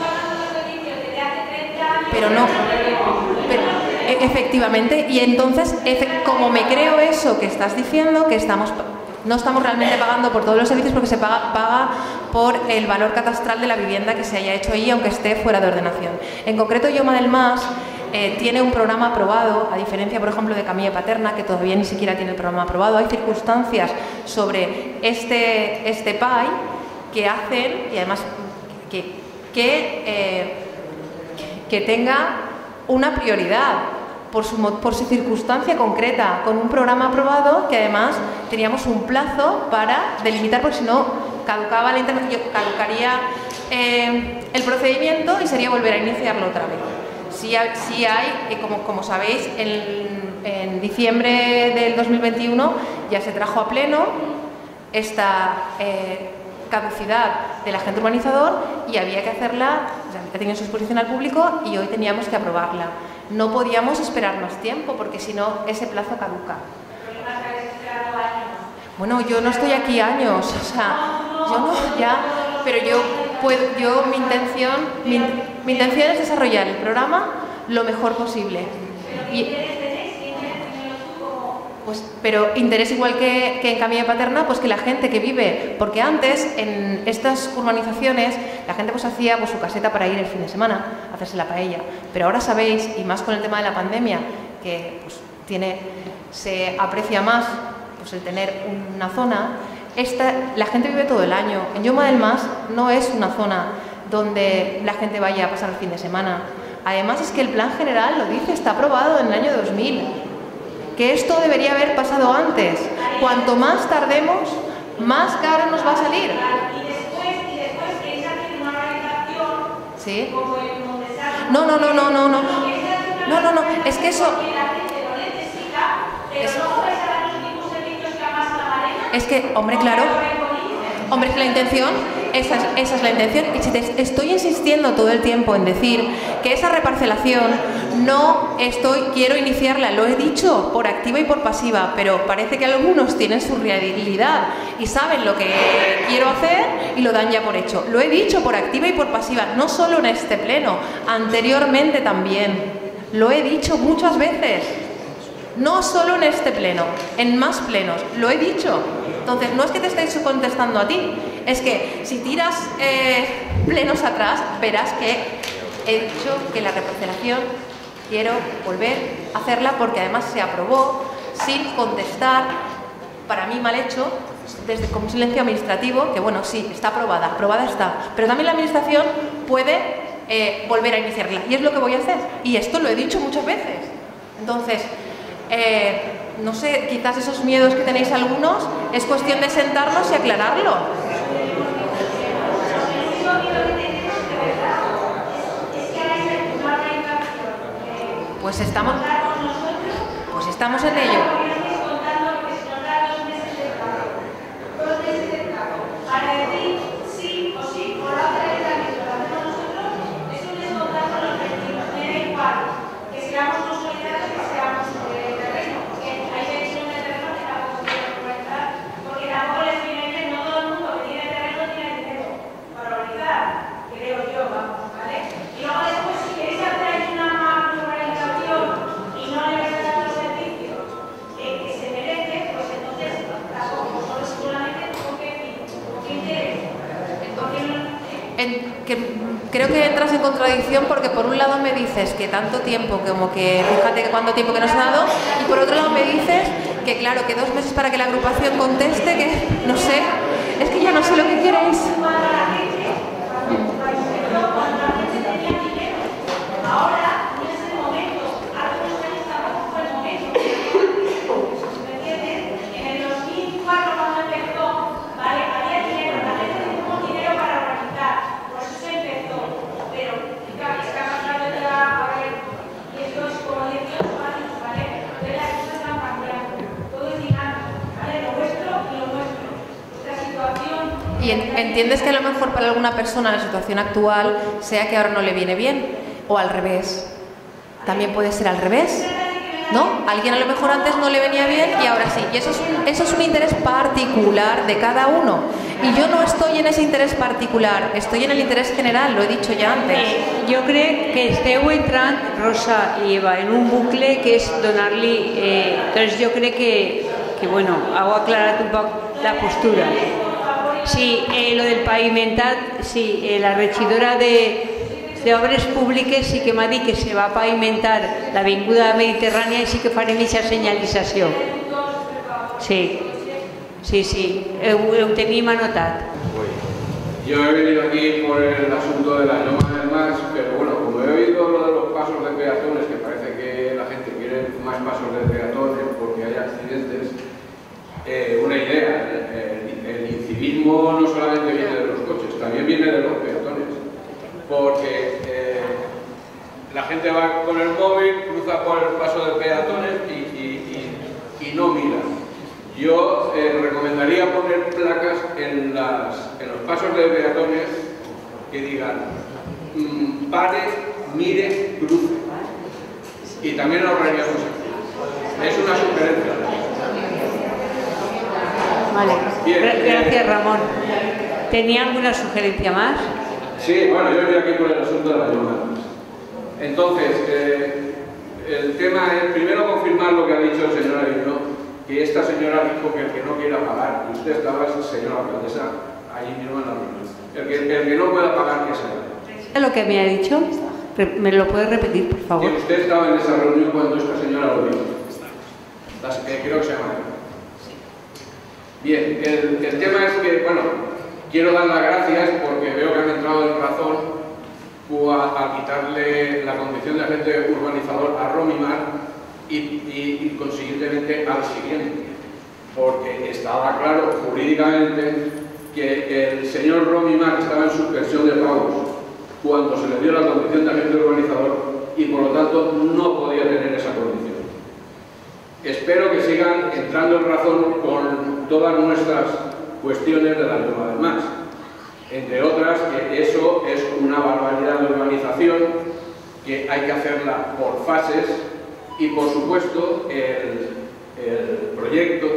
[SPEAKER 3] Pero no... Pero, e- efectivamente. Y entonces, efe- como me creo eso que estás diciendo, que estamos... No estamos realmente pagando por todos los servicios porque se paga, paga por el valor catastral de la vivienda que se haya hecho ahí, aunque esté fuera de ordenación. En concreto, Yoma del Mas eh, tiene un programa aprobado, a diferencia, por ejemplo, de Camilla Paterna, que todavía ni siquiera tiene el programa aprobado. Hay circunstancias sobre este, este P A I que hacen, y además que, que, eh, que tenga una prioridad. Por su, mo- por su circunstancia concreta, con un programa aprobado que además teníamos un plazo para delimitar, porque si no caducaba la interna- yo- caducaría eh, el procedimiento y sería volver a iniciarlo otra vez. Sí, hay, sí hay eh, como, como sabéis, en, en diciembre del dos mil veintiuno ya se trajo a pleno esta eh, caducidad del agente urbanizador y había que hacerla, o sea, que tenía su exposición al público y hoy teníamos que aprobarla. No podíamos esperar más tiempo porque si no ese plazo caduca. Bueno, yo no estoy aquí años, o sea, yo no, ya, pero yo puedo, yo mi intención, mi, mi intención es desarrollar el programa lo mejor posible. Y, pues, pero interés igual que, que en Camilla Paterna, pues que la gente que vive, porque antes en estas urbanizaciones la gente pues hacía pues su caseta para ir el fin de semana a hacerse la paella, pero ahora sabéis, y más con el tema de la pandemia, que pues tiene, se aprecia más pues el tener una zona, esta, la gente vive todo el año. En Yoma del Mas no es una zona donde la gente vaya a pasar el fin de semana. Además es que el Plan General lo dice, está aprobado en el año dos mil. Que esto debería haber pasado antes. Cuanto más tardemos, más caro nos va a salir.
[SPEAKER 9] Y después, y después que esa tiene una organización
[SPEAKER 3] ¿Sí?
[SPEAKER 9] como el Montesano.
[SPEAKER 3] No, no, no, no, no, no. No, no, no. Es que eso...
[SPEAKER 9] Que la gente lo necesita, pero
[SPEAKER 3] Es-
[SPEAKER 9] luego vais a dar los mismos servicios que a más la Marena.
[SPEAKER 3] Es que, hombre, claro. Hombre, es la intención, esa es, esa es la intención. Y si te estoy insistiendo todo el tiempo en decir que esa reparcelación no estoy, quiero iniciarla, lo he dicho por activa y por pasiva, pero parece que algunos tienen su realidad y saben lo que quiero hacer y lo dan ya por hecho. Lo he dicho por activa y por pasiva, no solo en este pleno, anteriormente también. Lo he dicho muchas veces. No solo en este pleno, en más plenos, lo he dicho. Entonces, no es que te estéis contestando a ti, es que si tiras eh, plenos atrás, verás que he dicho que la reparcelación quiero volver a hacerla porque además se aprobó sin contestar, para mí mal hecho, desde como silencio administrativo, que bueno, sí, está aprobada, aprobada está, pero también la administración puede eh, volver a iniciarla y es lo que voy a hacer. Y esto lo he dicho muchas veces. Entonces, eh, no sé, quizás esos miedos que tenéis algunos, es cuestión de sentarnos y aclararlo. Pues estamos, pues estamos en ello.
[SPEAKER 9] Para decir sí o sí, o la otra es la misma, lo hacemos nosotros, es un descontar con los vecinos. Me da igual que seamos consolidados que seamos de terreno, porque hay vecinos de terreno que tampoco quieren organizar, porque tampoco les viene bien, no todo el mundo que tiene terreno tiene dinero para organizar, creo yo, vamos, ¿vale? Y luego después, si queréis hacer ahí una macro organización y no le vais a dar los servicios,
[SPEAKER 3] En, que, creo que entras en contradicción porque por un lado me dices que tanto tiempo, como que fíjate que cuánto tiempo que nos ha dado, y por otro lado me dices que claro, que dos meses para que la agrupación conteste, que no sé, es que ya no sé lo que queréis. Y entiendes que a lo mejor para alguna persona la situación actual sea que ahora no le viene bien, o al revés. También puede ser al revés, ¿no? Alguien a lo mejor antes no le venía bien y ahora sí. Y eso es un, eso es un interés particular de cada uno. Y yo no estoy en ese interés particular, estoy en el interés general, lo he dicho ya antes.
[SPEAKER 1] Eh, jo crec que esteu entrant, Rosa i Eva, en un bucle que és donar-li... Eh, entonces jo crec que, que bueno, heu aclarat un poc la postura. Sí, eh, lo del pavimentat, sí, eh, la regidora de, de Obres Públiques sí que m'ha dit que se va pavimentar l'avinguda Mediterrània i sí que farem aquesta senyalització. Sí, sí, sí, ho, ho tenim anotat.
[SPEAKER 10] Yo he venido aquí por el asunto de la Lloma del Mas, pero bueno, como he oído lo de los pasos de peatones, que parece que la gente quiere más pasos de peatones porque hay accidentes, eh, una idea, el, el incivismo no solamente viene de los coches, también viene de los peatones, porque eh, la gente va con el móvil, cruza por el paso de peatones y, y, y, y no mira. Yo eh, recomendaría poner placas en, las, en los pasos de peatones que digan mmm, pare, mire, cruce. Y también ahorraría cosas. Es una sugerencia.
[SPEAKER 1] Vale,
[SPEAKER 10] Bien,
[SPEAKER 1] gracias
[SPEAKER 10] eh,
[SPEAKER 1] Ramón. ¿Tenía alguna sugerencia más?
[SPEAKER 10] Sí, bueno, yo estoy aquí por el asunto de la Lloma. Entonces, eh, el tema es primero confirmar lo que ha dicho el señor Aguirre, que esta señora dijo que el que no quiera pagar, y usted estaba, señora alcaldesa, allí mismo en la reunión, el que, el que no pueda pagar, que se vaya.
[SPEAKER 1] ¿Es lo que me ha dicho? ¿Me lo puede repetir, por favor?
[SPEAKER 10] Que usted estaba en esa reunión cuando esta señora lo dijo. Las, eh, creo que se llama. Bien, el, el tema es que, bueno, quiero dar las gracias porque veo que han entrado en razón a, a quitarle la condición de agente urbanizador a Romimar y, y, y consiguientemente al siguiente, porque estaba claro jurídicamente que el señor Romimar estaba en suspensión de pagos cuando se le dio la condición de agente urbanizador y por lo tanto no podía tener esa condición. Espero que sigan entrando en razón con todas nuestras cuestiones de la Lloma del Mas, entre otras que eso es una barbaridad de urbanización, que hay que hacerla por fases y por supuesto el, el proyecto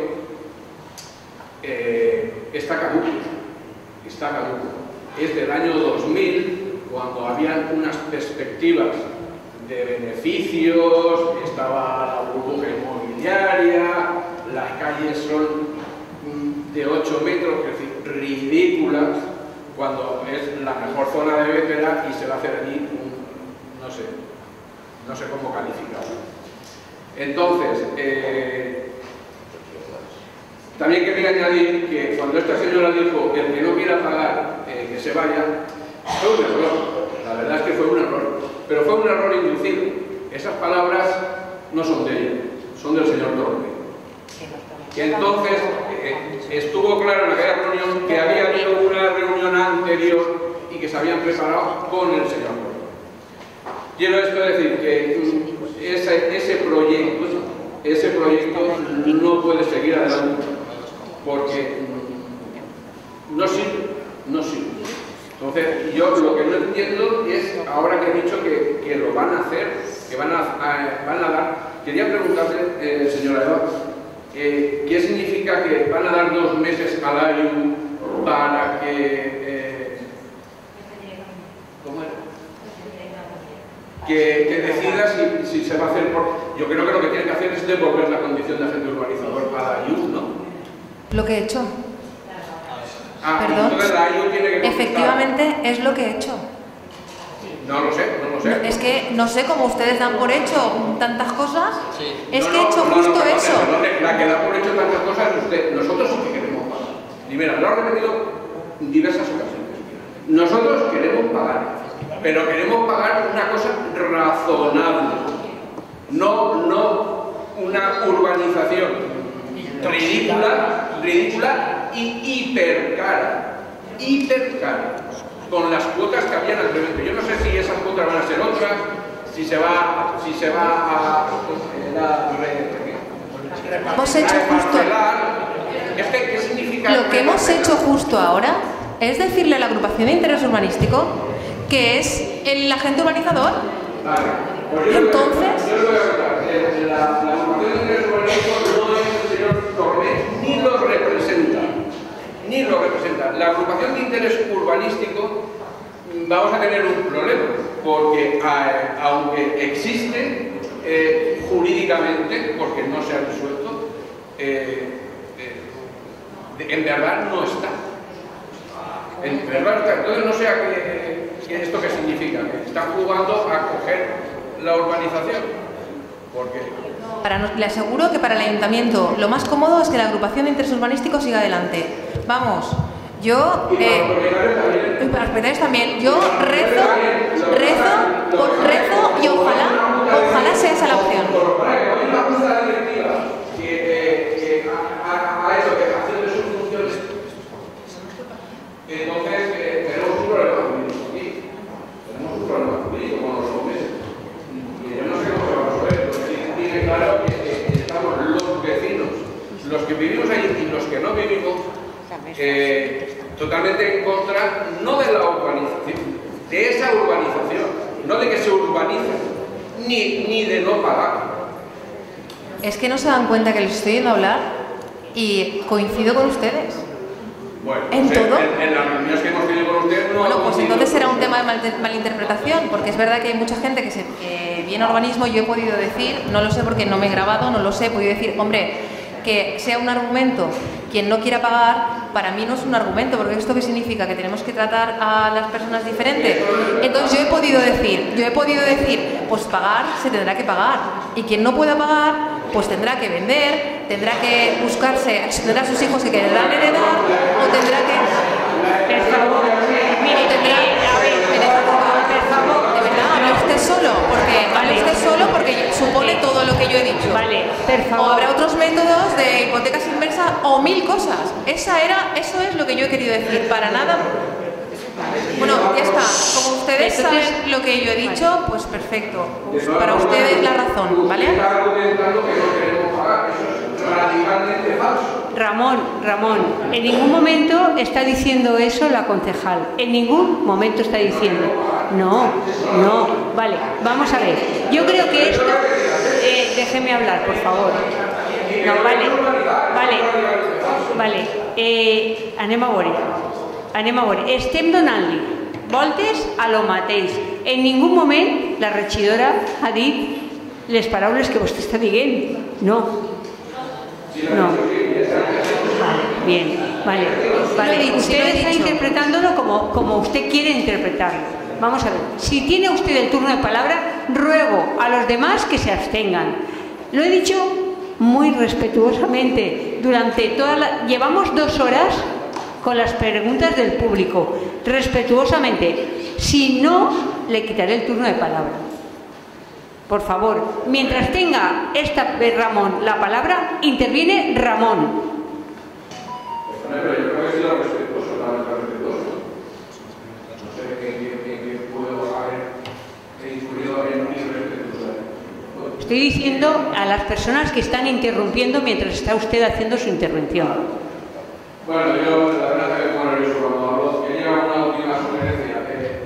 [SPEAKER 10] eh, está caduco, está caduco. Es del año dos mil, cuando habían unas perspectivas de beneficios, estaba la burbuja inmobiliaria, las calles son de ocho metros, es decir, ridículas, cuando es la mejor zona de Bétera y se va a hacer allí un, no sé, no sé cómo calificarlo. Entonces, eh, también quería añadir que cuando esta señora dijo que el que no quiera pagar, eh, que se vaya, fue un error, la verdad es que fue un error, pero fue un error inducido. Esas palabras no son de ella, son del señor Torre. Y entonces eh, estuvo claro en aquella reunión que había habido una reunión anterior y que se habían preparado con el señor Torre. Quiero esto decir que ese, ese proyecto, ese proyecto no puede seguir adelante porque no sirve, no sirve. Entonces, yo lo que no entiendo es, ahora que he dicho que, que lo van a hacer, que van a, a, van a dar, quería preguntarle, eh, señora Eva, eh, ¿qué significa que van a dar dos meses al año para que... Eh, ¿Cómo era? Que, que decida si, si se va a hacer por... Yo creo que lo que tiene que hacer es devolver la condición de agente urbanizador a la I U, ¿no?
[SPEAKER 3] Lo que he hecho.
[SPEAKER 10] Ah,
[SPEAKER 3] Perdón.
[SPEAKER 10] entonces la I U tiene que contestar.
[SPEAKER 3] Efectivamente, es lo que he hecho.
[SPEAKER 10] No lo sé, no lo sé.
[SPEAKER 3] Es que no sé cómo ustedes dan por hecho tantas cosas.
[SPEAKER 10] Sí.
[SPEAKER 3] Es
[SPEAKER 10] No,
[SPEAKER 3] que he
[SPEAKER 10] no,
[SPEAKER 3] hecho
[SPEAKER 10] no,
[SPEAKER 3] justo
[SPEAKER 10] no, perdone,
[SPEAKER 3] eso.
[SPEAKER 10] perdone, la que da por hecho tantas cosas es usted. Nosotros sí que queremos pagar. Y mira, lo he repetido en diversas ocasiones. Nosotros queremos pagar, pero queremos pagar una cosa razonable. No, no una urbanización ridícula, ridícula y hipercara. Hipercara. Con las cuotas que habían anteriormente. Yo no sé si esas cuotas van a ser otras, si se va, si se va a...
[SPEAKER 3] Hemos hecho justo...
[SPEAKER 10] Es que, ¿qué significa?
[SPEAKER 3] Lo que hemos hecho justo ahora es decirle a la agrupación de interés urbanístico que es el agente urbanizador. Entonces...
[SPEAKER 10] Yo lo voy a contar. La agrupación de interés urbanístico no es el señor Torres, ni lo representa. Ni lo representa. La agrupación de interés urbanístico vamos a tener un problema, porque a, aunque existe eh, jurídicamente, porque no se ha resuelto, eh, eh, en verdad no está. En verdad está. Entonces no sé a qué, qué, esto qué significa, que están jugando a coger la urbanización. Porque...
[SPEAKER 3] Para nos, le aseguro que para el ayuntamiento lo más cómodo es que la agrupación de interés urbanístico siga adelante. Vamos, yo... Eh, y para los propietarios también. Yo rezo, rezo, rezo y ojalá, ojalá sea esa la opción.
[SPEAKER 10] Entonces, eh, tenemos un problema jurídico aquí. Tenemos un problema jurídico con los hombres. Y yo no sé cómo se va a resolver. Lo que sí tiene claro es que estamos los vecinos, los que vivimos allí y los que no vivimos, eh, totalmente en contra, no de la urbanización, de esa urbanización, no de que se urbanice, ni, ni de no pagar.
[SPEAKER 3] Es que no se dan cuenta que les estoy oyendo hablar y coincido con ustedes.
[SPEAKER 10] Bueno,
[SPEAKER 3] ¿En
[SPEAKER 10] pues
[SPEAKER 3] todo?
[SPEAKER 10] En, en las reuniones que hemos tenido con usted no...
[SPEAKER 3] Bueno, pues entonces será un tema de mal, malinterpretación, porque es verdad que hay mucha gente que, se, que viene a urbanismo. Yo he podido decir, no lo sé porque no me he grabado, no lo sé, he podido decir, hombre, que sea un argumento quien no quiera pagar, para mí no es un argumento, porque ¿esto qué significa? ¿Que tenemos que tratar a las personas diferente? Entonces yo he podido decir, yo he podido decir, pues pagar se tendrá que pagar, y quien no pueda pagar, pues tendrá que vender, tendrá que buscarse, tendrá sus hijos que querrán heredar, o tendrá que...
[SPEAKER 1] Por favor, mire,
[SPEAKER 3] tendrá,
[SPEAKER 1] a ver,
[SPEAKER 3] por favor, de verdad, hable usted solo, porque hable usted solo porque supone todo lo que yo he dicho.
[SPEAKER 1] Vale, por favor.
[SPEAKER 3] O habrá otros métodos de hipotecas inversas o mil cosas. Esa era, eso es lo que yo he querido decir. Para nada. Bueno, ya está. Como ustedes
[SPEAKER 1] Entonces,
[SPEAKER 3] saben lo que yo he dicho, pues perfecto. Pues para ustedes la razón, ¿vale?
[SPEAKER 10] Usted está argumentando que no queremos pagar. Eso es radicalmente falso.
[SPEAKER 1] Ramón, Ramón, en ningún momento está diciendo eso la concejal. En ningún momento está diciendo. No, no. Vale, vamos a ver. Yo creo que esto... Eh, déjeme hablar, por favor. No, vale, vale, vale. Eh, anem a veure. Anem a veure. Estem donant-li voltes a lo mateix. En ningún moment la regidora ha dit les paraules que vostè està dient. No. No. Vale, bien, vale. Vale. Usted está interpretándolo como, como usted quiere interpretarlo. Vamos a ver. Si tiene usted el turno de palabra, ruego a los demás que se abstengan. Lo he dicho muy respetuosamente durante toda la... Llevamos dos horas con las preguntas del público. Respetuosamente. Si no, le quitaré el turno de palabra. Por favor, mientras tenga esta vez Ramón la palabra, interviene Ramón.
[SPEAKER 10] Pero yo creo que he sido respetuoso, la verdad, respetuoso. No sé qué, qué, qué puedo haber incurrido en irrespetuosidad.
[SPEAKER 1] Estoy diciendo a las personas que están interrumpiendo mientras está usted haciendo su intervención.
[SPEAKER 10] Bueno, yo la verdad que me pongo nervioso cuando hablo. Quería una última sugerencia. Eh,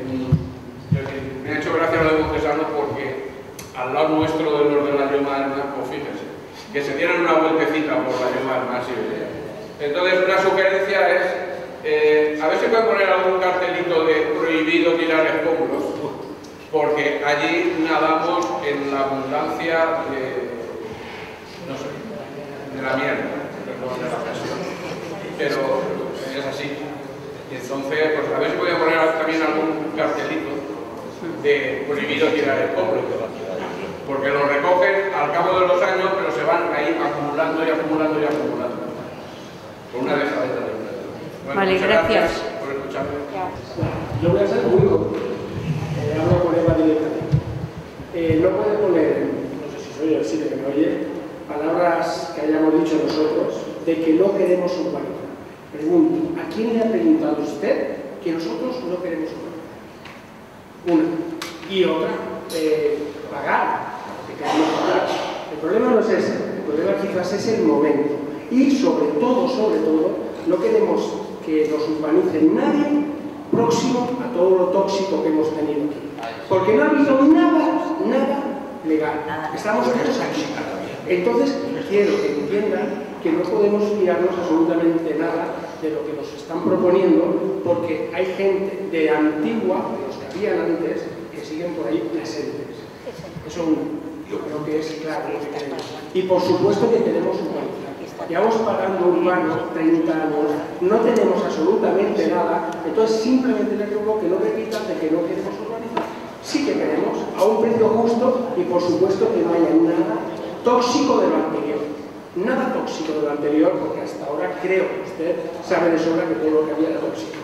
[SPEAKER 10] me ha hecho gracia lo de Montesano porque al lado nuestro de los de la Yoma del Mar, pues fíjese, que se dieran una vueltecita por la Yoma del Mar, si veía. Entonces, una sugerencia es, eh, a ver si pueden poner algún cartelito de prohibido tirar escombros, porque allí nadamos en la abundancia de, no sé, de la mierda, perdón de la expresión, pero es así. Y entonces, pues a ver si voy a poner también algún cartelito de prohibido tirar el copro, porque lo recogen al cabo de los años, pero se van ahí acumulando y acumulando y acumulando. Por una dejadera de bueno,
[SPEAKER 1] vale, gracias.
[SPEAKER 10] gracias por escucharme.
[SPEAKER 11] Yo voy a ser muy corto. Eh, hablo con Eva directamente. Eh, no puede poner, no sé si soy el sí que me oye, palabras que hayamos dicho nosotros de que no queremos urbanizar. Pregunto, ¿a quién le ha preguntado usted que nosotros no queremos urbanizar? Una. Y otra, eh, pagar, que queremos pagar. El problema no es ese, el problema quizás es el momento. Y sobre todo, sobre todo, no queremos que nos urbanice nadie próximo a todo lo tóxico que hemos tenido aquí. Porque no ha habido nada, nada legal. Estamos todos aquí. Entonces, quiero que entiendan que no podemos fiarnos absolutamente nada de lo que nos están proponiendo, porque hay gente de antigua, de los que habían antes, que siguen por ahí presentes. Eso yo creo que es claro lo que queremos. Y por supuesto que queremos urbanizar. Llevamos pagando urbano treinta años, no tenemos absolutamente nada, entonces simplemente les ruego que no repitan de que no queremos urbanizar. Sí que queremos, a un precio justo y por supuesto que no haya nada tóxico de lo anterior. Nada tóxico de lo anterior, porque hasta ahora creo que usted sabe de sobra que todo lo que había era tóxico.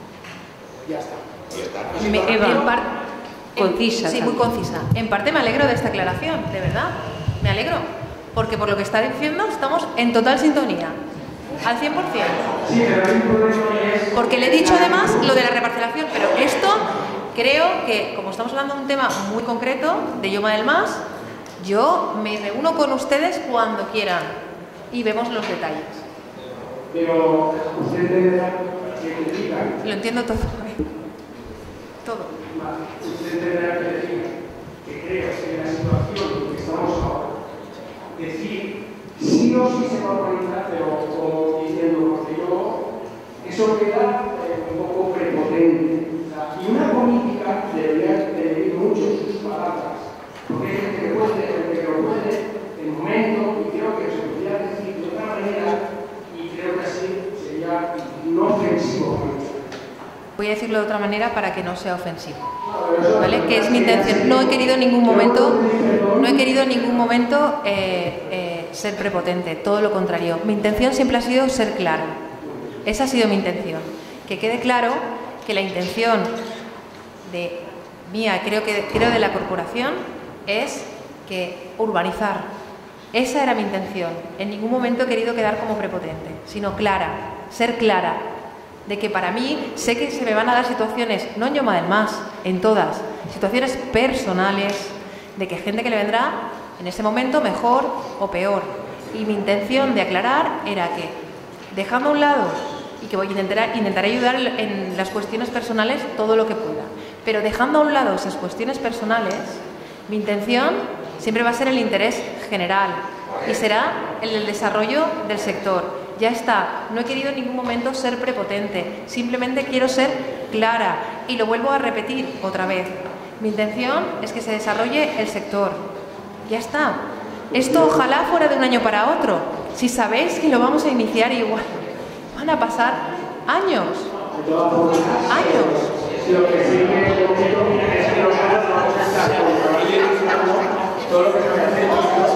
[SPEAKER 11] Ya está.
[SPEAKER 3] Me, en par,
[SPEAKER 1] concisa.
[SPEAKER 3] En, sí, muy concisa. En parte me alegro de esta aclaración, de verdad. Me alegro. Porque por lo que está diciendo estamos en total sintonía. Al cien por cien. Porque le he dicho además lo de la reparcelación, pero esto creo que, como estamos hablando de un tema muy concreto, de Lloma del Mas, yo me reúno con ustedes cuando quieran y vemos los detalles.
[SPEAKER 11] Pero usted entenderá que le diga.
[SPEAKER 3] Lo entiendo todo. Todo.
[SPEAKER 11] Usted entenderá que le diga que creo que en la situación en que estamos ahora, decir sí o sí se va a organizar, pero como diciendo, porque yo, eso queda eh, un poco prepotente. Y una política debería medir mucho sus palabras. Porque hay gente que puede, gente que no puede, el momento, y creo que se podría decir de otra manera, y creo que así sería no ofensivo.
[SPEAKER 3] Voy a decirlo de otra manera para que no sea ofensivo, ¿vale? Que es mi intención. No he querido en ningún momento, no he querido en ningún momento eh, eh, ser prepotente, todo lo contrario. Mi intención siempre ha sido ser claro. Esa ha sido mi intención. Que quede claro que la intención de mía, creo que creo de la corporación, es que urbanizar. Esa era mi intención. En ningún momento he querido quedar como prepotente, sino clara, ser clara, de que para mí sé que se me van a dar situaciones, no en Lloma del Mas, en todas, situaciones personales, de que gente que le vendrá en ese momento mejor o peor. Y mi intención de aclarar era que, dejando a un lado, y que voy a intentar, intentaré ayudar en las cuestiones personales todo lo que pueda, pero dejando a un lado esas cuestiones personales, mi intención siempre va a ser el interés general y será el del desarrollo del sector. Ya está, no he querido en ningún momento ser prepotente, simplemente quiero ser clara y lo vuelvo a repetir otra vez. Mi intención es que se desarrolle el sector. Ya está. Esto ojalá fuera de un año para otro. Si sabéis que lo vamos a iniciar igual, van a pasar años. Años.
[SPEAKER 11] Lo que sí que es que nosotros vamos a estar controlando todo lo que se hace.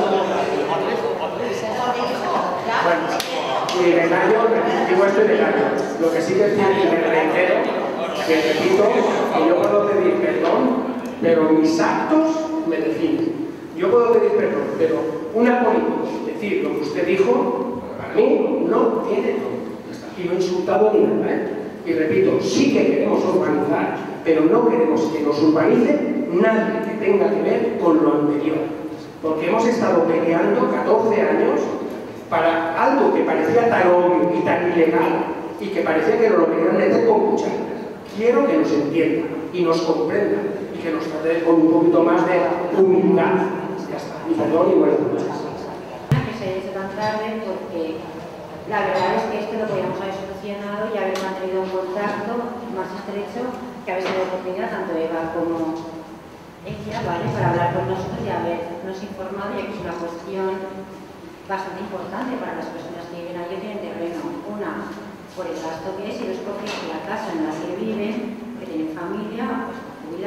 [SPEAKER 11] Bueno, mi denario, digo esto en el año. Lo que sí que es cierto, y me reitero, que repito, que yo puedo pedir perdón, pero mis actos me definen. Yo puedo pedir perdón, pero una política, decir lo que usted dijo, para mí no tiene nombre. Y no he insultado ni nada, ¿eh? Y repito, sí que queremos urbanizar, pero no queremos que nos urbanice nadie que tenga que ver con lo anterior. Porque hemos estado peleando catorce años para algo que parecía tan obvio y tan ilegal y que parecía que nos lo querían meter con cuchara. Quiero que nos entiendan y nos comprendan y que nos traten con un poquito más de humildad. Ya está. Y perdón y buenas noches.
[SPEAKER 12] Que se dice tan tarde porque la verdad es que esto lo podíamos haber solucionado y haber mantenido un contacto más estrecho, que habéis tenido oportunidad, tanto Eva como ella, ¿vale?, para hablar con nosotros y habernos informado, ya que es una cuestión bastante importante para las personas que viven allí y tienen terreno. Una, por el gasto que es y dos, porque la casa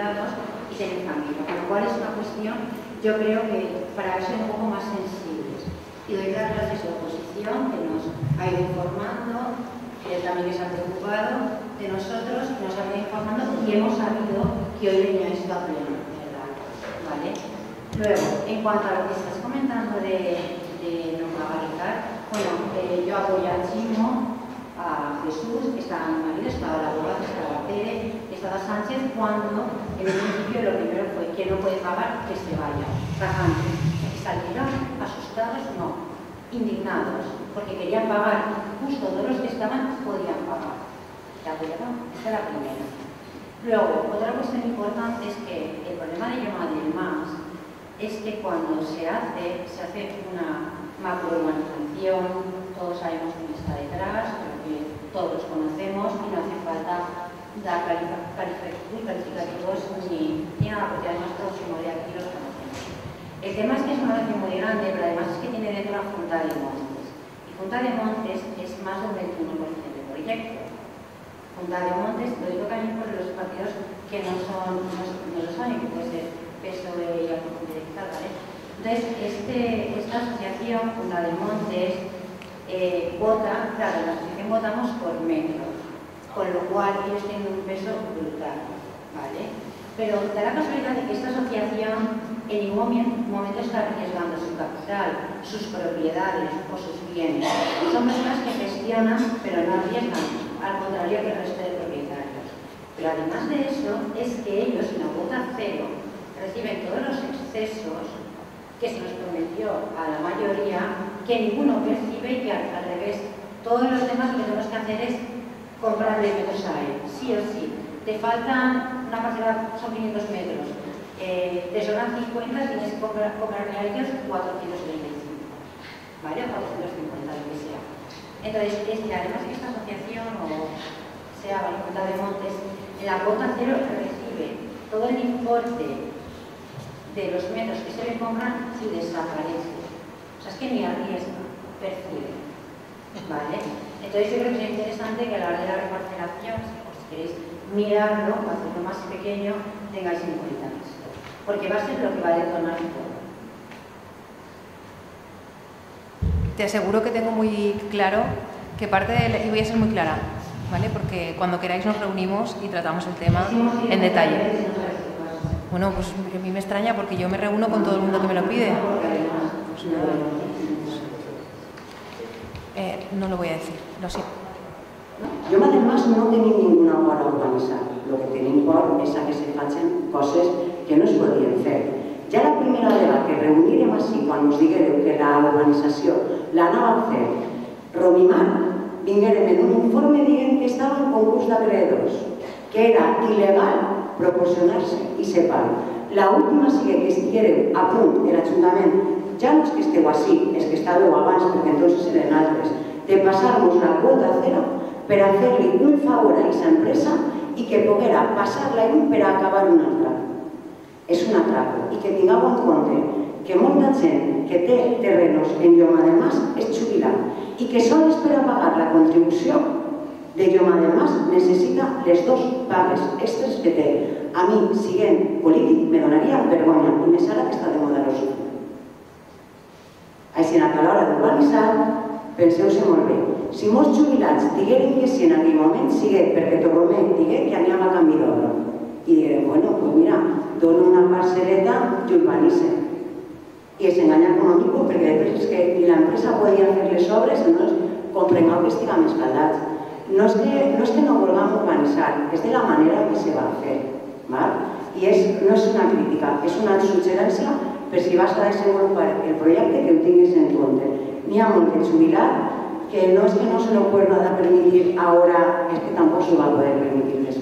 [SPEAKER 12] jubilados y tienen familia, con lo cual es una cuestión, yo creo que para ser un poco más sensibles. Y doy las gracias a la oposición que nos ha ido informando, que también les ha preocupado de nosotros, que nos ha ido informando y hemos sabido que hoy venía esto a pleno, ¿verdad? ¿Vale? Luego, en cuanto a lo que estás comentando de, de normalizar, bueno, eh, yo apoyo a Chimo, a Jesús, estaba mi marido, estaba la abogada, estaba Tere, estaba Sánchez, cuando en el principio lo primero fue que no puede pagar, que se vaya. Tajantes. Salieron asustados, no, indignados, porque querían pagar, justo todos los que estaban podían pagar. ¿De acuerdo? Esta es la primera. Luego, otra cuestión importante es que el problema de Lloma del Mas es que cuando se hace, se hace una macrourbanización, todos sabemos quién está detrás, creo que todos los conocemos y no hace falta dar calificativos ni, ni nada, porque además todos somos de aquí los conocemos. El tema es que es una relación muy grande, pero además es que tiene dentro la Junta de Montes. Y Junta de Montes es más del veintiuno por ciento del proyecto. Junta de Montes, lo digo también por los partidos que no son, no, no lo saben, que puede ser P S O E y algo tal, ¿vale? Entonces, este, esta asociación, Junta de Montes, eh, vota, claro, en la asociación votamos por metro, con lo cual ellos tienen un peso brutal, ¿vale? Pero da la casualidad de que esta asociación en ningún momento está arriesgando su capital, sus propiedades o sus bienes. Son personas que gestionan, pero no arriesgan, al contrario que el resto de propietarios. Pero además de eso, es que ellos, en la cuota cero, reciben todos los excesos que se nos prometió a la mayoría, que ninguno percibe y que al, al revés, todos los demás lo que tenemos que hacer es comprarle metros a él, sí o sí. Te faltan una parcela, son quinientos metros. Eh, te sobran cincuenta, tienes que comprar, comprarle a ellos cuatrocientos treinta y cinco, ¿vale? cuatrocientos cincuenta, lo que sea. Entonces, es que además que esta asociación, o sea, la Junta de Montes, en la cuota cero recibe todo el importe de los metros que se le compran y desaparece. O sea, es que ni arriesga, percibe, ¿vale? Entonces, yo creo que es interesante que a la hora de la reparcelación, si queréis mirarlo, o hacerlo más pequeño, tengáis en cuenta esto. Porque va a ser lo que va a detonar todo.
[SPEAKER 3] Te aseguro que tengo muy claro que parte de... y voy a ser muy clara, ¿vale? Porque cuando queráis nos reunimos y tratamos el tema en detalle. Bueno, pues a mí me extraña porque yo me reúno con todo el mundo que me lo pide. Pues nada. Eh, no lo voy a decir, lo siento.
[SPEAKER 13] Jo, además, no tenim ninguna por a organitzar. El que tenim por és a que se facin coses que no es podien fer. Ja la primera vegada que reunirem així, quan ens diguéreu que l'organització l'anava a fer Romimar, vinguérem en un informe dient que estava en concurs d'acreedors, que era il·legal proporcionar-se i separar. L'última sigui que estiguéreu a punt de l'Ajuntament, ja no és que esteu així, és que estàveu abans, perquè entonces eren altres, de passar-nos la quota cero per a fer-li un favor a aquesta empresa i que poguera passar-la llum per a acabar una altra. És un atraco. I que tingueu en compte que molta gent que té terrenos en Lloma del Mas és jubilat i que sols per a pagar la contribució de Lloma del Mas necessita les dues pagues extres que té. A mi, siguent polític, me donaria vergonya i més ara que està de moda l'osu. Així, a l'hora d'urbanitzar, penseu-se molt bé. Si molts jubilats digueren que sí en aquell moment, sigue perquè Torromer digué que aníem a canvi d'obra. I diguem, bueno, doncs mira, dono una parceleta i urbanitze. I és engany econòmic perquè després és que ni l'empresa podia fer les obres, no comprengueu que estiguem escaldats. No és que no vulguem urbanitzar, és de la manera que se va fer. I no és una crítica, és una suggerència per si vas a desenvolupar el projecte que ho tinguis en compte. N'hi ha molt que jubilar que no és que no se lo pueda permitir ahora, es que tampoco se va a poder permitir